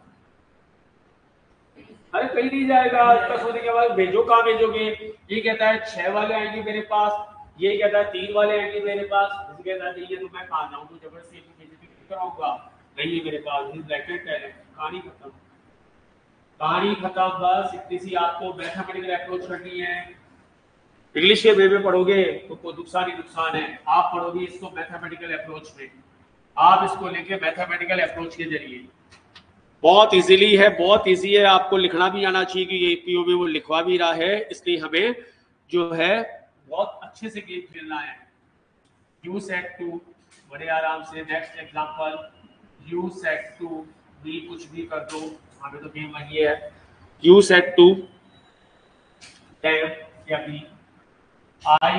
अरे कहीं नहीं जाएगा, आज सोने के बाद भेजो, कहाँ भेजोगे। ये कहता है 6 वाले आएंगे मेरे पास, ये कहता है 3 वाले आएंगे मेरे पास, ये कहता है ये तो मैं कहाँ जाऊँ, तो जबरदस्ती बेइज्जती कराऊंगा, नहीं है मेरे पास। ब्रैकेट है, कहानी खत्म, कहानी खत्म। बस इतनी सी आपको मैथमेटिकल अप्रोच करनी है। इंग्लिश के वे में पढ़ोगे तो कोई नुकसान ही नुकसान है, आप पढ़ोगे इसको मैथमेटिकल अप्रोच में, आप इसको लेके मैथमेटिकल अप्रोच के जरिए बहुत इजीली है, बहुत इजी है। आपको लिखना भी आना चाहिए कि ये पीओ में वो लिखवा भी रहा है, इसलिए हमें जो है बहुत अच्छे से गेम खेलना है। यू सेट टू, बड़े आराम से। Next example, you said to भी, कुछ भी कर दो, हमें तो गेम वही है। यू सेट टू देम या B, I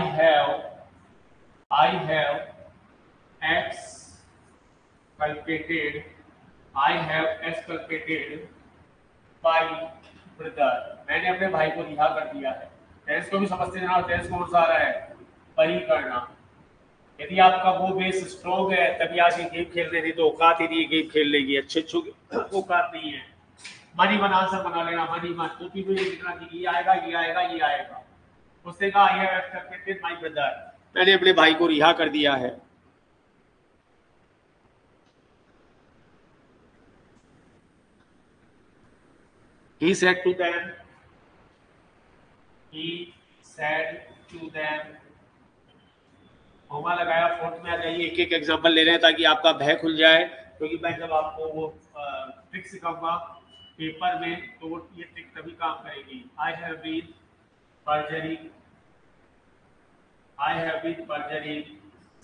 have exculpated, I have exculpated my brother। मैंने अपने भाई को रिहा कर दिया है। टेंस को भी समझते जाना, टेंस कौन सा आ रहा है, परी करना। यदि आपका वो बेस स्ट्रॉन्ग है तभी आज ये गेम खेल रहे थे, तो औकात ही नहीं गेम खेल लेगी, अच्छे औकात नहीं है। मनी मन आंसर बना लेना, मनी मन कॉपी में लिखना कि ये आएगा, ये आएगा, ये आएगा। उसने कहा I have exculpated my brother, मैंने अपने भाई को रिहा कर दिया है। He said to them, he said to them। होमा लगाया, फोर्थ में आ जाइए, एक एक एग्जांपल ले रहे हैं ताकि आपका भय खुल जाए, क्योंकि मैं जब आपको वो ट्रिक सिखाऊंगा पेपर में तो वो ये ट्रिक तभी काम करेगी। I have been perjuring, I have been perjuring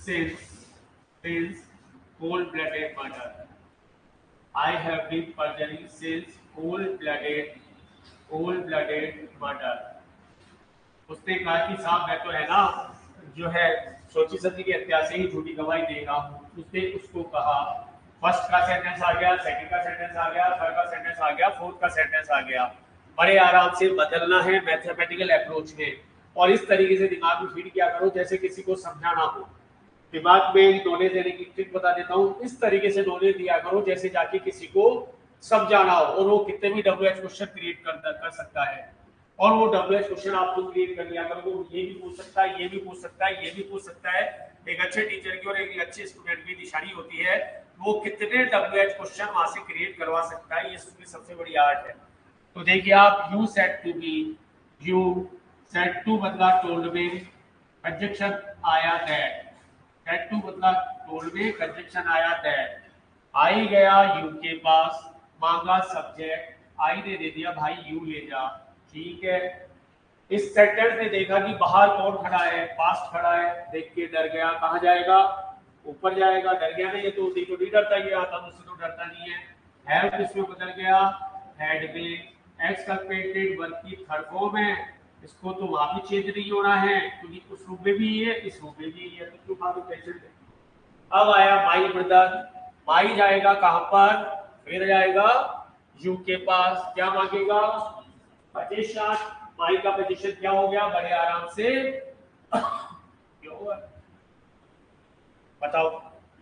since cold blooded murder, I have been perjuring since cold-blooded murder। उसने कहा कि साहब मैं तो है ना जो है सोची समझी की हत्या से ही झूठी गवाही दे रहा हूँ। उसने उसको कहा, फर्स्ट का सेंटेंस आ गया, सेकंड का सेंटेंस आ गया, थर्ड का सेंटेंस आ गया, फोर्थ का सेंटेंस आ गया। बड़े आराम से बदलना है मैथमेटिकल अप्रोच में, और इस तरीके से दिमाग में फीड किया करो जैसे किसी को समझाना हो। दिमाग में नॉलेज देने की ट्रिक बता देता हूँ, इस तरीके से नॉलेज दिया करो जैसे जाके किसी को समझाना हो, और वो कितने भी WH क्वेश्चन क्रिएट कर सकता है। और वो WH क्वेश्चन आप खुद क्रिएट कर लिया करो, वो ये भी पूछ सकता है, ये भी पूछ सकता है, ये भी पूछ सकता है। एक अच्छे टीचर की और एक अच्छे स्टूडेंट की निशानी होती है वो कितने WH क्वेश्चन वहां से क्रिएट करवा सकता है, ये उसकी सबसे बड़ी आर्ट है। तो देखिए आप, you said to be, you said to बदला टोल्ड में, कंजक्शन आया दैट, सेड टू बदला टोल्ड में, कंजक्शन आया दैट। आई गया यू के पास, मांगा सब्जेक्ट, आई ने दे दिया भाई यू ले जा, ठीक है। इस सेंटेंस ने देखा कि बाहर कौन खड़ा है, पास्ट खड़ा है, देख के डर गया, कहाँ जाएगा, ऊपर जाएगा। डर गया ना, ये तो नहीं डरता, ये आता मुझसे तो डरता नहीं है। हैव किसमें बदल गया, हैड में, एक्सकल्पेटेड वर्ब की थर्ड फॉर्म है, इसको तो वहां भी चेंज नहीं होना है क्योंकि उस रूप में भी है, इस रूप में भी है, तो क्यों बात टेंशन है। अब आया माई ब्रदर, माई जाएगा कहां पर, फिर जाएगा यू के पास, क्या मांगेगा, पोजीशन। माई का पोजीशन क्या हो गया, बड़े आराम से क्यों हुआ बताओ,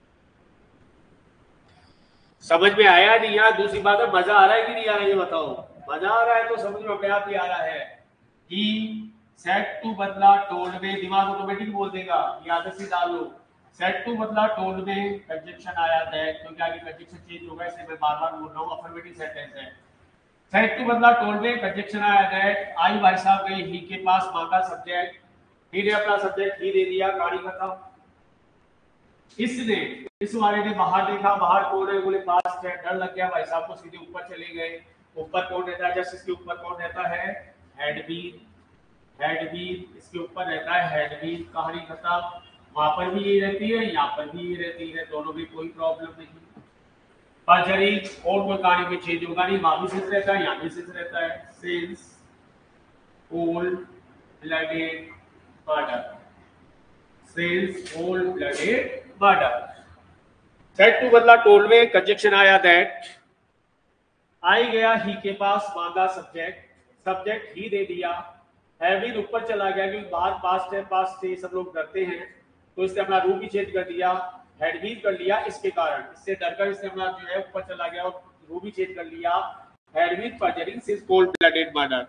समझ में आया नहीं यार। दूसरी बात है, मजा आ रहा है कि नहीं आ रहा है ये बताओ। मजा आ रहा है तो समझ में अपने आप ही आ रहा है। ही सेट टू बदला टोल्ड में, दिमाग ऑटोमेटिक बोल देगा, ये आदत से डाल लो। सेट टू बदला टोल्ड में, कंजक्शन आया दैट, क्योंकि आगे कंजक्शन चेंज होगा, इसे मैं बार बार बोल रहा हूँ, अफर्मेटिव सेंटेंस है। सेट टू बदला टोल्ड में, कंजक्शन आया दैट, आई भाई साहब गए ही के पास, मांगा सब्जेक्ट, ही ने अपना सब्जेक्ट ही दे दिया, कहानी खत्म। इसने, इस वाले ने बाहर देखा, बाहर कौन है, बोले पास है, डर लग गया भाई साहब को, सीधे ऊपर चले गए। ऊपर कौन रहता है, जस्ट इसके ऊपर कौन रहता है, हेडवील, हेडवील इसके ऊपर रहता है, हेडवील, कहानी खत्म। वहां पर भी यही रहती है, यहाँ पर भी यही रहती है, दोनों में कोई प्रॉब्लम नहीं। परजरी और कोई कहानी में चेंज होगा नहीं, वहां भी सिंस रहता है, यहाँ भी सिंस रहता है। Since cold blooded murder, since cold blooded murder. Said to बदला टोल्ड में, कंजक्शन आया दैट, आई गया ही के पास, मांगा सब्जेक्ट, सब्जेक्ट ही दे दिया, हैविंग ऊपर चला गया क्योंकि बात पास्ट है, पास्ट से सब लोग डरते हैं, तो इसने अपना रूप भी चेंज कर दिया, हैडवीन कर लिया, इसके कारण इससे डरकर इसने अपना जो है ऊपर चला गया और रूप भी चेंज कर लिया, had been perjuring since cold blooded murder.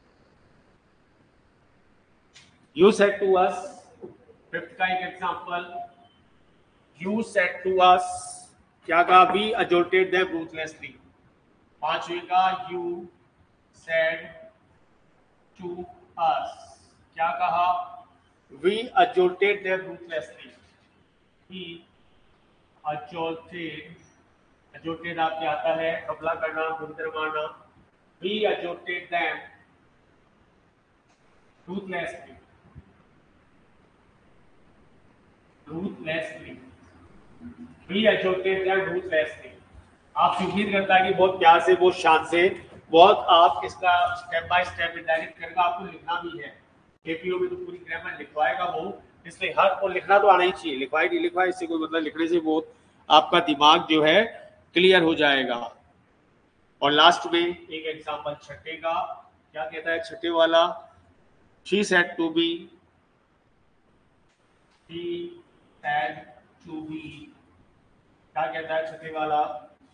You said to us, fifth का एक example, you said to us, क्या कहा, वी अजोल्टेड देम रूथलेसली। पांचवे का, यू सेड टू अस, क्या कहा, we adjolted them ruthlessly, he adjolted, adjolted आपके आता है हमला करना, बुरी मारना, we adjolted them ruthlessly, ruthlessly, we adjolted them ruthlessly। आपसे उम्मीद करता है कि बहुत प्यार से, बहुत शान से, बहुत आप इसका स्टेप बाय स्टेप इंडायरेक्ट करेगा, आपको लिखना भी है, केपीओ में तो पूरी ग्रामर लिखवाएगा वो, इसलिए हर और लिखना तो आना ही चाहिए, लिखवाई नहीं लिखवाई इससे कोई मतलब, लिखने से बहुत आपका दिमाग जो है क्लियर हो जाएगा। और लास्ट में एक एग्जांपल छठे का, क्या कहता है छठे वाला, she said to be, she said to be, क्या कहता है छठे वाला,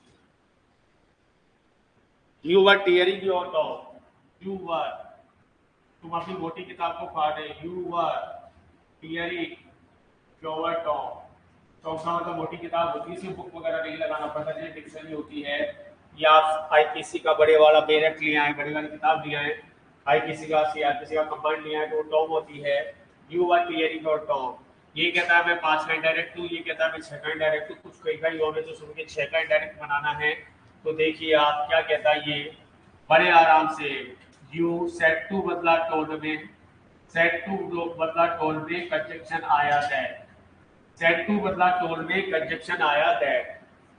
you were tearing your tome, you were, तुम अपनी मोटी किताब को फाड़ रहे, you were tearing your tome, tome का मतलब मोटी किताब होती है, इसमें बुक वगैरह नहीं लगाना पड़ता, जैसे डिक्शनरी होती है, या आईपीसी का बड़े वाला बेरेट लिया है, बड़ी वाली किताब लिया है, आईपीसी का सीआरपीसी का कंबाइंड लिया है, तो टॉप होती है, you were tearing your tome. ये कहता है मैं 5 का इंडायरेक्ट हूँ, ये कहता है मैं 6 का इंडायरेक्ट हूँ, कुछ कई का योग है तो सुन के 6 का इंडायरेक्ट बनाना है। तो देखिए आप क्या कहता है ये, बड़े आराम से, यू सेट टू बदला टोल्ड में, सेट टू बदला टोल्ड में, कंजक्शन आया दैट, सेट टू बदला टोल्ड में, कंजक्शन आया दैट।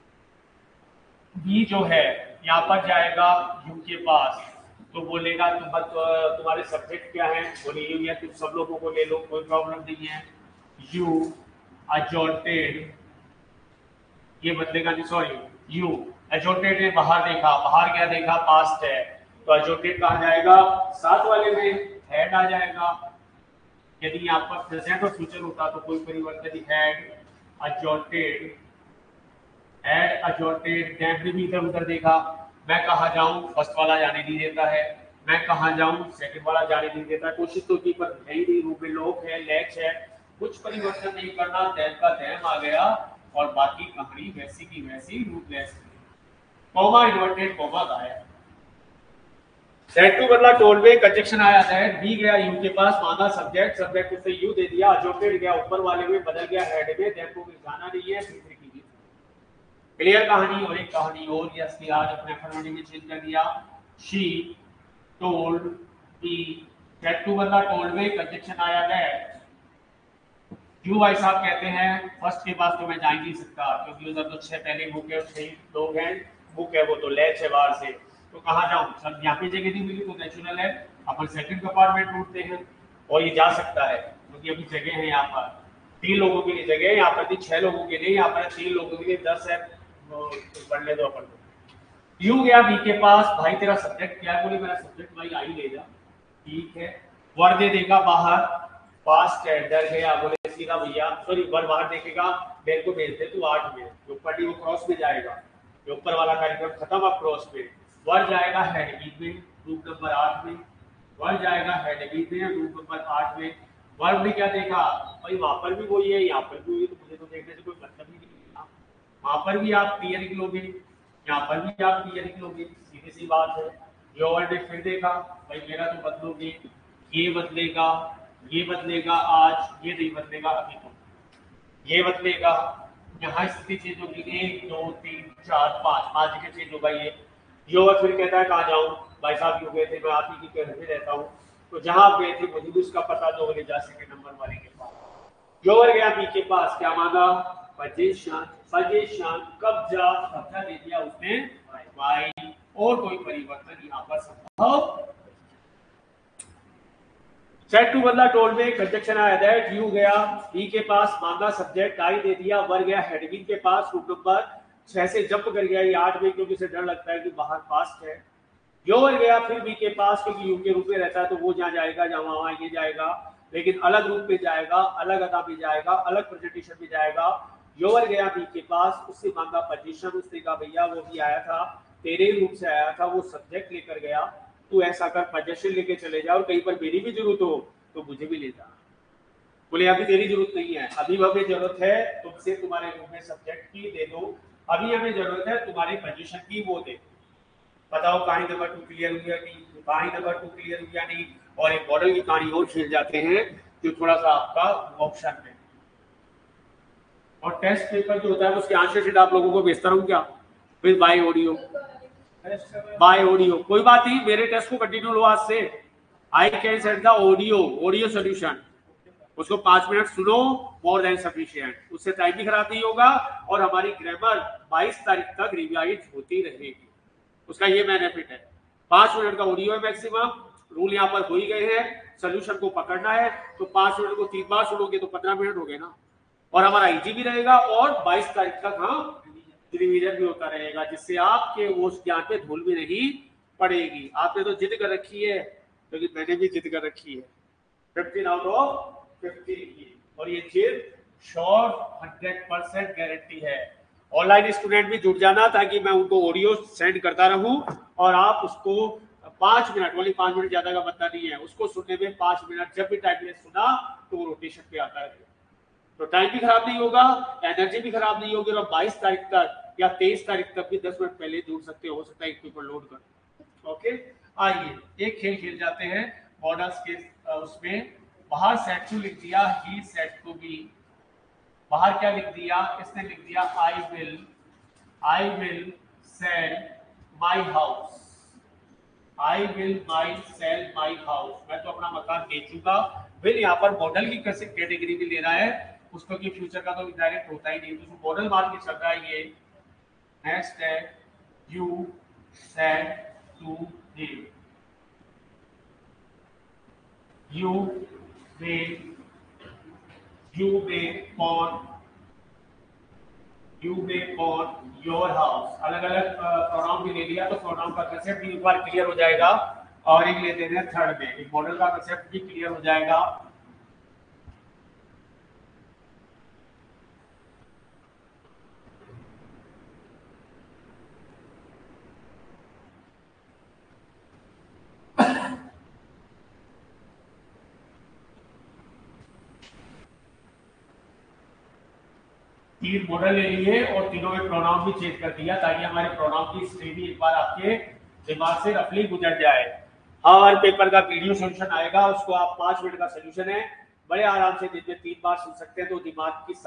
बी जो है यहाँ पर जाएगा यू के पास, तो बोलेगा तुम्हारे सब्जेक्ट क्या है, बोले यू, या तुम सब लोगों को ले लो, कोई प्रॉब्लम नहीं है। यू अजॉल्टेड, ये बदलेगा नहीं, सॉरी, यू अजॉल्टेड ने बाहर देखा, बाहर क्या देखा, पास्ट है, तो अजॉल्टेड कहाँ जाएगा, साथ वाले में हेड आ जाएगा। यदि यहाँ पर प्रेजेंट और फ्यूचर होता तो कोई परिवर्तन नहीं, had exalted, had exalted, them ने भी इधर उधर देखा, मैं कहाँ जाऊं, फर्स्ट वाला जाने नहीं देता है, मैं कहाँ जाऊं, सेकंड वाला जाने नहीं देता, कोशिश तो की पर नहीं, रूप में लोग है, लैच है, कुछ परिवर्तन नहीं करना, दैम का दैम आ गया और बाकी कहानी वैसी की वैसी, रूपलेस, कॉमा इन्वर्टेड कॉमा गायब। सेट टू बदला टोल्ड में, कंजक्शन आया दैट, बी गया यू के पास, मांगा सब्जेक्ट, सब्जेक्ट उसे यू दे दिया, अजॉल्टेड गया ऊपर वाले में, बदल गया हेड में, देम को जाना नहीं है, तीसरी की भी क्लियर कहानी। और एक कहानी और, यस की आज अपने अफर्मेटिव में चेंज कर दिया, शी टोल्ड बी, सेट टू बदला टोल्ड में, कंजक्शन आया दैट, यू भाई साहब कहते हैं फर्स्ट के पास तो मैं जा ही नहीं सकता क्योंकि उधर तो 6 पहले बुक है और 6 लोग हैं, बुक है वो तो लैच है बाहर से, तो कहाँ जाऊँ, सर यहाँ पे जगह नहीं मिली तो नेचुरल है अपन सेकंड कंपार्टमेंट ढूंढते हैं और ये जा सकता है क्योंकि अभी जगह है यहाँ पर 3 लोगों के लिए जगह है, यहाँ पर भी 6 लोगों के लिए, यहाँ पर 3 लोगों के लिए 10 है, पढ़ ले दो अपन को। यू गया बी के पास, भाई तेरा सब्जेक्ट क्या है, बोले मेरा सब्जेक्ट भाई आई ले जा, ठीक है। वर दे देगा बाहर, पास टेंडर गया, बोले सीधा भैया सॉरी वर बाहर देखेगा, मेरे को भेज दे तू 8 में, जो ऊपर डी वो क्रॉस में जाएगा, जो ऊपर वाला कार्यक्रम खत्म अब क्रॉस में, वर जाएगा हेड बी में रूम नंबर 8 में, वर जाएगा हेड बी में रूम नंबर 8 में। वर ने क्या देखा भाई वहां पर भी वही है, यहाँ पर भी वही, तो मुझे तो देखने से कोई मतलब ही नहीं, वहां पर भी आप क्लियर निकलोगे, यहाँ पर भी आप क्लियर निकलोगे, सीधी सी बात है। योवर ने फिर देखा भाई मेरा तो बदलोगे, ये बदलेगा, ये बदलेगा, आज ये नहीं बदलेगा, अभी तो ये बदलेगा, यहाँ स्थिति चेंज होगी, 1 2 3 4 5 5 जगह चेंज होगा ये। योवर फिर कहता है कहाँ जाऊँ भाई साहब, क्यों गए थे, मैं आप ही की घर में रहता हूँ, तो जहाँ आप गए थे मुझे भी उसका पता दो, बोले जा सके नंबर वाले के पास। योवर गया बी के पास, क्या मांगा, पोजीशन, पोजीशन, कब्जा, कब्जा दे दिया उसने वाई, और कोई परिवर्तन यहाँ पर संभव। सेट टू बदला टोल में, कंजक्शन आया दैट, यू गया बी के पास, मांगा सब्जेक्ट आई दे दिया, वर गया हेडविन के पास, रूट नंबर 6 से जंप कर गया ये 8 में, क्योंकि उसे डर लगता है कि बाहर फास्ट है। योवर गया फिर बी के पास, क्योंकि यू के रूप में रहता है तो वो जहाँ जाएगा जहाँ वहां ये जाएगा, लेकिन अलग रूप में जाएगा, अलग अदा में जाएगा, अलग प्रेजेंटेशन में जाएगा। योवर गया बी के पास, उससे मांगा पोजीशन, उसने कहा भैया वो भी आया था तेरे रूप से आया था, वो सब्जेक्ट लेकर गया, तू ऐसा कर पोजीशन लेके चले जा, और कहीं पर मेरी भी जरूरत हो तो मुझे भी ले जा। बोले अभी तेरी जरूरत नहीं है, अभी हमें जरूरत है तुमसे तुम्हारे रूप में सब्जेक्ट की दे दो, अभी हमें जरूरत है तुम्हारी पोजीशन की, वो दे। बताओ कहानी नंबर 2 क्लियर हुई या नहीं, कहानी नंबर 2 क्लियर हुई या नहीं। और एक मॉडल की कहानी और खेल जाते हैं जो थोड़ा सा आपका ऑप्शन में, और टेस्ट पेपर जो होता है उसके आंसर शीट आप लोगों को भेजता रहूं क्या, फिर बाय ऑडियो, बाय ऑडियो, कोई बात नहीं, मेरे टेस्ट को कंटिन्यू लो आज से। I can send the audio solution, उसको 5 मिनट सुनो, मोर देन सफिशिएंट, उससे टाइम भी खराब नहीं होगा, और हमारी ग्रामर 22 तारीख तक रिवाइज होती रहेगी, उसका ये बेनिफिट है। 5 मिनट का ऑडियो है मैक्सिमम, रूल यहाँ पर हो ही गए हैं, सोल्यूशन को पकड़ना है तो 5 मिनट को 3 बार सुनोगे तो 15 मिनट हो गए ना, और हमारा इजी भी रहेगा, और 22 तारीख तक हम रिवीजन भी होता रहेगा, जिससे आपके वो ज्ञान पे धूल भी नहीं पड़ेगी। आपने तो जिद कर रखी है, लेकिन मैंने भी जिद कर रखी है, 15 आउट ऑफ 50, और ये जिद श्योर 100% गारंटी है। ऑनलाइन स्टूडेंट भी जुड़ जाना, ताकि मैं उनको ऑडियो सेंड करता रहूं, और आप उसको 5 मिनट, ओनली 5 मिनट, ज्यादा का बता नहीं है, उसको सुनने में 5 मिनट, जब भी टाइम में सुना तो वो रोटेशन पे आता है, तो टाइम भी खराब नहीं होगा, एनर्जी भी खराब नहीं होगी, और 22 तारीख तक या 23 तारीख तक भी 10 मिनट पहले जुड़ सकते हो सकता है एक पेपर लोड कर। ओके, आइए एक खेल खेल जाते हैं मॉडल्स के, उसमें बाहर सेट टू लिख दिया, ही सेट टू बी, बाहर क्या लिख दिया, इसने लिख दिया I will sell my house, I will sell my house, मैं तो अपना मकान बेचूंगा। फिर यहाँ पर मॉडल की कैसे कैटेगरी भी ले रहा है उसको, कि फ्यूचर का तो डायरेक्ट होता ही नहीं, तो मॉडल मान के चल रहा है ये। नेक्स्ट है you said to him, you may on your house, अलग अलग प्रोनाउन भी ले लिया तो प्रोनाउन का कंसेप्ट भी एक बार क्लियर हो जाएगा, और एक लेते हैं थर्ड में, एक मॉडल का कंसेप्ट भी क्लियर हो जाएगा। तीन मॉडल ले लिए और तीनों में प्रोनाउन भी चेंज कर दिया, ताकि हमारे प्रोनाउन की हिस्ट्री भी एक बार आपके दिमाग से रफली गुजर जाए। हर पेपर का वीडियो सोल्यूशन आएगा, उसको आप 5 मिनट का सोल्यूशन है, बड़े आराम से दिन में 3 बार सुन सकते हैं, तो दिमाग की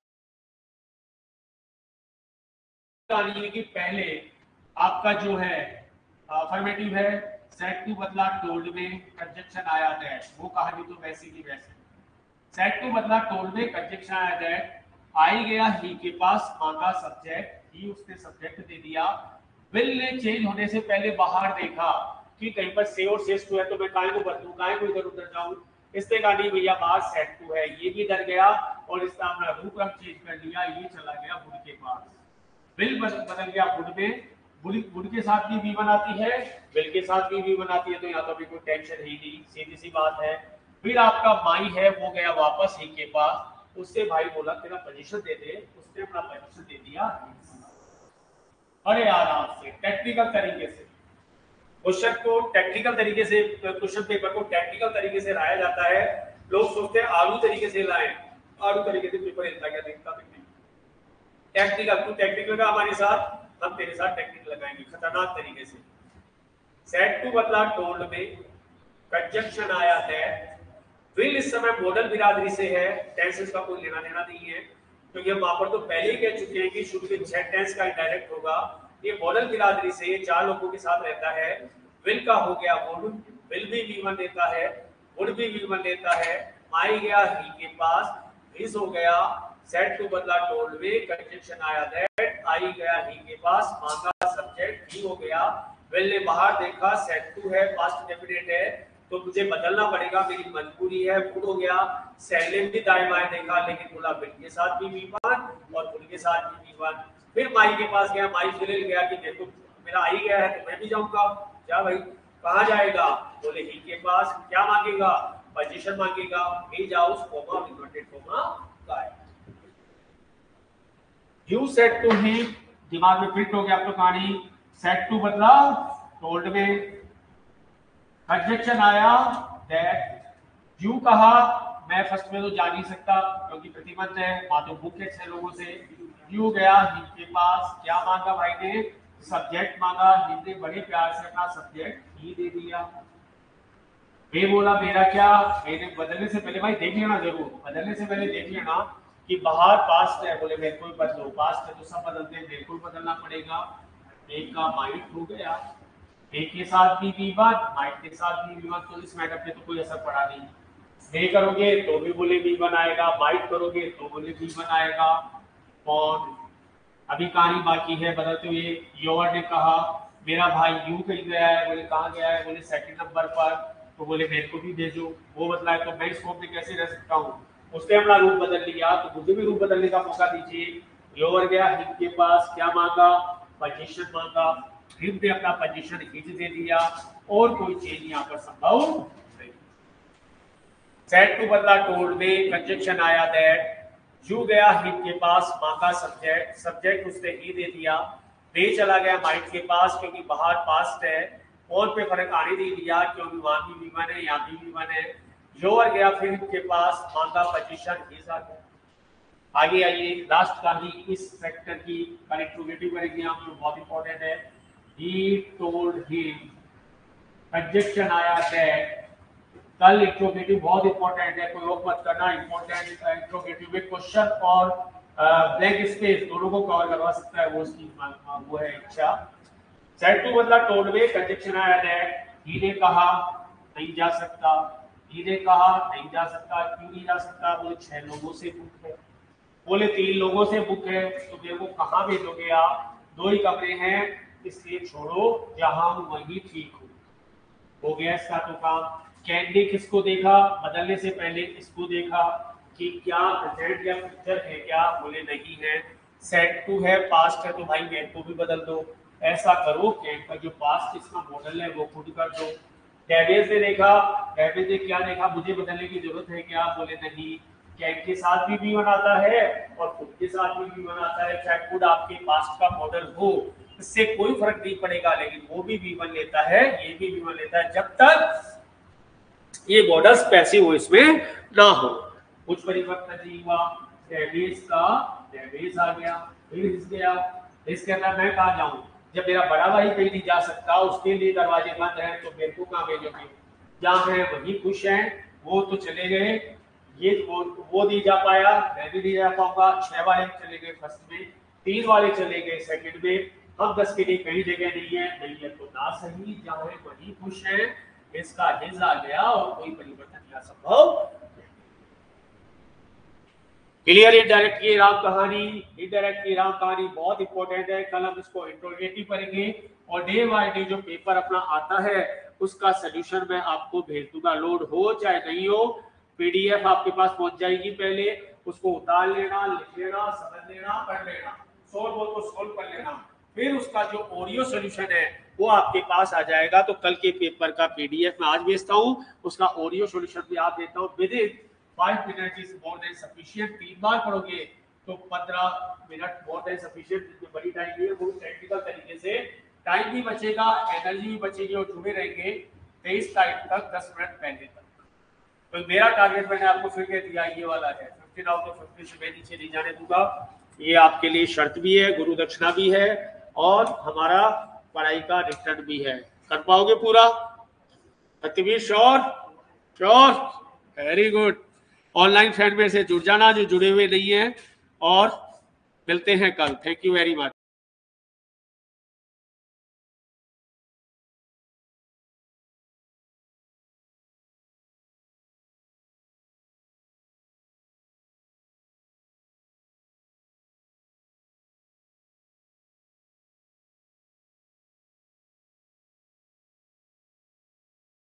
कि पहले आपका जो है अफर्मेटिव है, सेट टू बदला टोल्ड में, कंजक्शन आया दैट, वो कहानी तो वैसी की वैसे, सेट टू बदला टोल्ड में कंजक्शन आया दैट, आई गया ही के पास, मांगा सब्जेक्ट, ही उसने सब्जेक्ट दे दिया, विल ने चेंज होने से पहले बाहर देखा कि कहीं पर से और सेस टू है, तो मैं काय को बदलूं, काय को इधर उधर जाऊं। इसने कहा नहीं भैया बाहर सेट टू है, ये भी इधर गया और इसका अपना रूप रंग चेंज कर लिया, ये चला गया वुड के पास। विल बदल गया वुड में, वुड के साथ भी वी1 आती है, विल के साथ भी वी1 आती है, तो यहाँ तो अभी कोई टेंशन ही नहीं, सीधी सी बात है। फिर आपका माई है वो गया वापस ही के पास, उससे भाई बोला तेरा पोजीशन दे दे, उसने अपना पोजीशन दे दिया। बड़े आराम से टेक्निकल तरीके से क्वेश्चन को टेक्निकल तरीके से, क्वेश्चन पेपर को टेक्निकल तरीके से लाया जाता है। लोग सोचते हैं आलू तरीके से लाएं, आलू तरीके से पेपर हिलता क्या देखता तक नहीं। टेक्निकल, तू टेक्निकल का हमारे साथ, हम तेरे साथ टेक्निकल लगाएंगे खतरनाक तरीके से। सेट टू बदला टोल्ड में, कंजंक्शन आया है, विल इस समय मॉडल बिरादरी से है, टेंसेस का कोई लेना देना नहीं है, तो ये वहां पर तो पहले ही कह चुके हैं कि शुरू में जेड टेंस का डायरेक्ट होगा। ये मॉडल बिरादरी से चार लोगों के साथ रहता है। विल का हो गया वुड, विल भी वी1 देता है, वुड भी वी1 देता है, आई गया ही के पास, हिज हो गया, सेट टू बदला टोल्ड में, कंजंक्शन आया दैट, आई गया ही के पास, मांगा सब्जेक्ट ही हो गया, विल ने बाहर देखा, सेट टू है, पास्ट डेफिनेट है, तो मुझे बदलना पड़ेगा, मेरी मजबूरी है, वुड हो गया, सैले भी दाएं बाएं देखा लेकिन बोला विल के साथ भी वी1 और वुड के साथ भी वी1। फिर माई के पास गया, माई से ले गया कि देखो मेरा आई गया है तो मैं भी जाऊंगा। क्या भाई कहाँ जाएगा, बोले ही के पास, क्या मांगेगा, पोजीशन मांगेगा, ही जाउस कोमा इन्वर्टेड कोमा गाय। यू सेट टू ही, दिमाग में फिट हो गया अब तो कहानी। सेट टू बदला टोल्ड में, कंजंक्शन आया दैट, यू कहा, मैं फर्स्ट में तो जा नहीं सकता क्योंकि प्रतिबंध है, मातो बुकेट है लोगों से। यू गया ही के पास, क्या मांगा भाई ने, सब्जेक्ट मांगा, हिंदी बड़े प्यार से अपना सब्जेक्ट ही दे दिया। वे बोला मेरा क्या, मेरे बदलने से पहले भाई देख लेना जरूर, बदलने से पहले देख लेना कि बाहर पास्ट है, बोले मेरे को बदलो, पास्ट है तो सब बदलते हैं, मेरे को बदलना पड़ेगा। एक का माइट हो गया, एक के साथ भी वी1, माइट के साथ भी वी1, तो इस मैटर पे तो कोई असर पड़ा नहीं। डे करोगे तो भी बोले वी1 आएगा, माइट करोगे तो बोले वी1 आएगा। और अभी कहानी बाकी है बदलते हुए। योवर ने कहा मेरा भाई यू कहीं गया है, बोले कहाँ गया है, बोले सेकंड नंबर पर, तो बोले मेरे को भी भेजो, वो बदला है तो मैं इस फॉर्म में कैसे रह सकता हूँ। उसने अपना रूप बदल लिया, तो मुझे भी रूप बदलने का मौका दीजिए। योवर गया हिम के पास, क्या मांगा, पोजीशन मांगा, हिम ने अपना पोजीशन हिज दे दिया, और कोई चेंज यहाँ पर संभव नहीं। सेट टू बदला टोल्ड में, कंजंक्शन आया दैट, यू गया हिम के पास, मांगा सब्जेक्ट, सब्जेक्ट उसने ही दे दिया, वे चला गया माइंड के पास क्योंकि बाहर पास्ट है, और पे फर्क आने नहीं दिया क्योंकि वहां भी वी1 है, यहाँ भी वी1 है। योवर गया फिर के पास, मांगा पोजीशन हिज आ गया। आगे आइए लास्ट कहानी इस सेक्टर की कनेक्टिविटी करेंगे हम, जो बहुत इंपॉर्टेंट है। ही टोल्ड हिम, कंजंक्शन आया दैट, कल इंट्रोगेटिव बहुत इंपॉर्टेंट है, कोई और मत करना, इंपॉर्टेंट इंट्रोगेटिव में क्वेश्चन और ब्लैंक स्पेस दोनों को कवर करवा सकता है, वो उसकी वो है इच्छा। सेट टू बदला टोल्ड में, कंजंक्शन आया दैट, ही ने कहा नहीं जा सकता, ही ने कहा नहीं जा सकता, क्यों नहीं जा सकता, बोले 6 लोगों से बुक है, बोले 3 लोगों से बुक है, तो मेरे को कहाँ भेजोगे आप, 2 ही कमरे हैं, इसलिए छोड़ो जहां वही ठीक हो गया इसका तो काम। कैंडी किसको देखा, बदलने से पहले इसको देखा कि क्या प्रेजेंट या फ्यूचर है क्या, बोले नहीं है। सेट टू है, पास्ट है, तो भाई मेरे को भी बदल दो। ऐसा करो कैंट का जो पास्ट इसका मॉडल है वो खुद कर दो। डेविस ने देखा, डेविस ने क्या देखा, मुझे बदलने की जरूरत है क्या, बोले नहीं। कैंट के साथ भी वी1 आता है और खुद के साथ भी वी1 आता है, चाहे खुद आपके पास्ट का मॉडल हो, इससे कोई फर्क नहीं पड़ेगा, लेकिन वो भी वी1 लेता है, ये भी वी1 लेता है, जब तक ये मॉडल्स पैसिव हो इसमें ना हो। कुछ परिवर्तन नहीं हुआ, डेविस का डेविस आ गया, फिर हिस गया, हिस कहता मैं कहाँ जाऊं, जब मेरा बड़ा भाई कहीं नहीं जा सकता, उसके लिए दरवाजे बंद हैं, तो मेरे को कहाँ भेजोगे, जहाँ है वही खुश हैं, वो तो चले गए, ये वो नहीं जा पाया, मैं भी नहीं जा पाऊंगा, 6 वाले चले गए फर्स्ट में, 3 वाले चले गए सेकंड में, हम 10 के लिए कहीं जगह नहीं है तो ना सही, जहाँ है वही खुश है, इसका हिज आ गया और कोई परिवर्तन या संभव। क्लियर। इनडायरेक्ट की राम कहानी, इनडायरेक्ट की राम कहानी बहुत इंपॉर्टेंट है। कल हम इसको इंट्रोगेटिव करेंगे और डे बाय डे जो पेपर अपना आता है उसका सोल्यूशन मैं आपको भेज दूंगा। लोड हो चाहे नहीं हो, पीडीएफ आपके पास पहुंच जाएगी। पहले उसको उतार लेना, लिख लेना, समझ लेना, पढ़ लेना, सोल्व हो तो सोल्व कर लेना, फिर उसका जो ऑडियो सोल्यूशन है वो आपके पास आ जाएगा। तो कल के पेपर का पीडीएफ मैं आज भेजता हूँ, उसका ऑडियो सोल्यूशन भी आप देता हूँ। Within 5 minute is more than sufficient. 3 बार पढ़ोगे तो 15 मिनट मोर देन सफिशिएंट। जितनी बड़ी टाइम है वो टेक्निकल तरीके से टाइम भी बचेगा, एनर्जी भी बचेगी और जुड़े रहेंगे 23 तारीख तक 10 मिनट पहले तक। तो मेरा टारगेट मैंने आपको फिर कह दिया ये वाला है, 15 आउट ऑफ 50 से मैं नीचे नहीं जाने दूंगा। ये आपके लिए शर्त भी है, गुरु दक्षिणा भी है और हमारा पढ़ाई का रिटर्न भी है। कर पाओगे पूरा? Satyaveer sure? Sure, very good. Online friend में से जुड़ जाना जो जुड़े हुए नहीं है, और मिलते हैं कल। Thank you very much.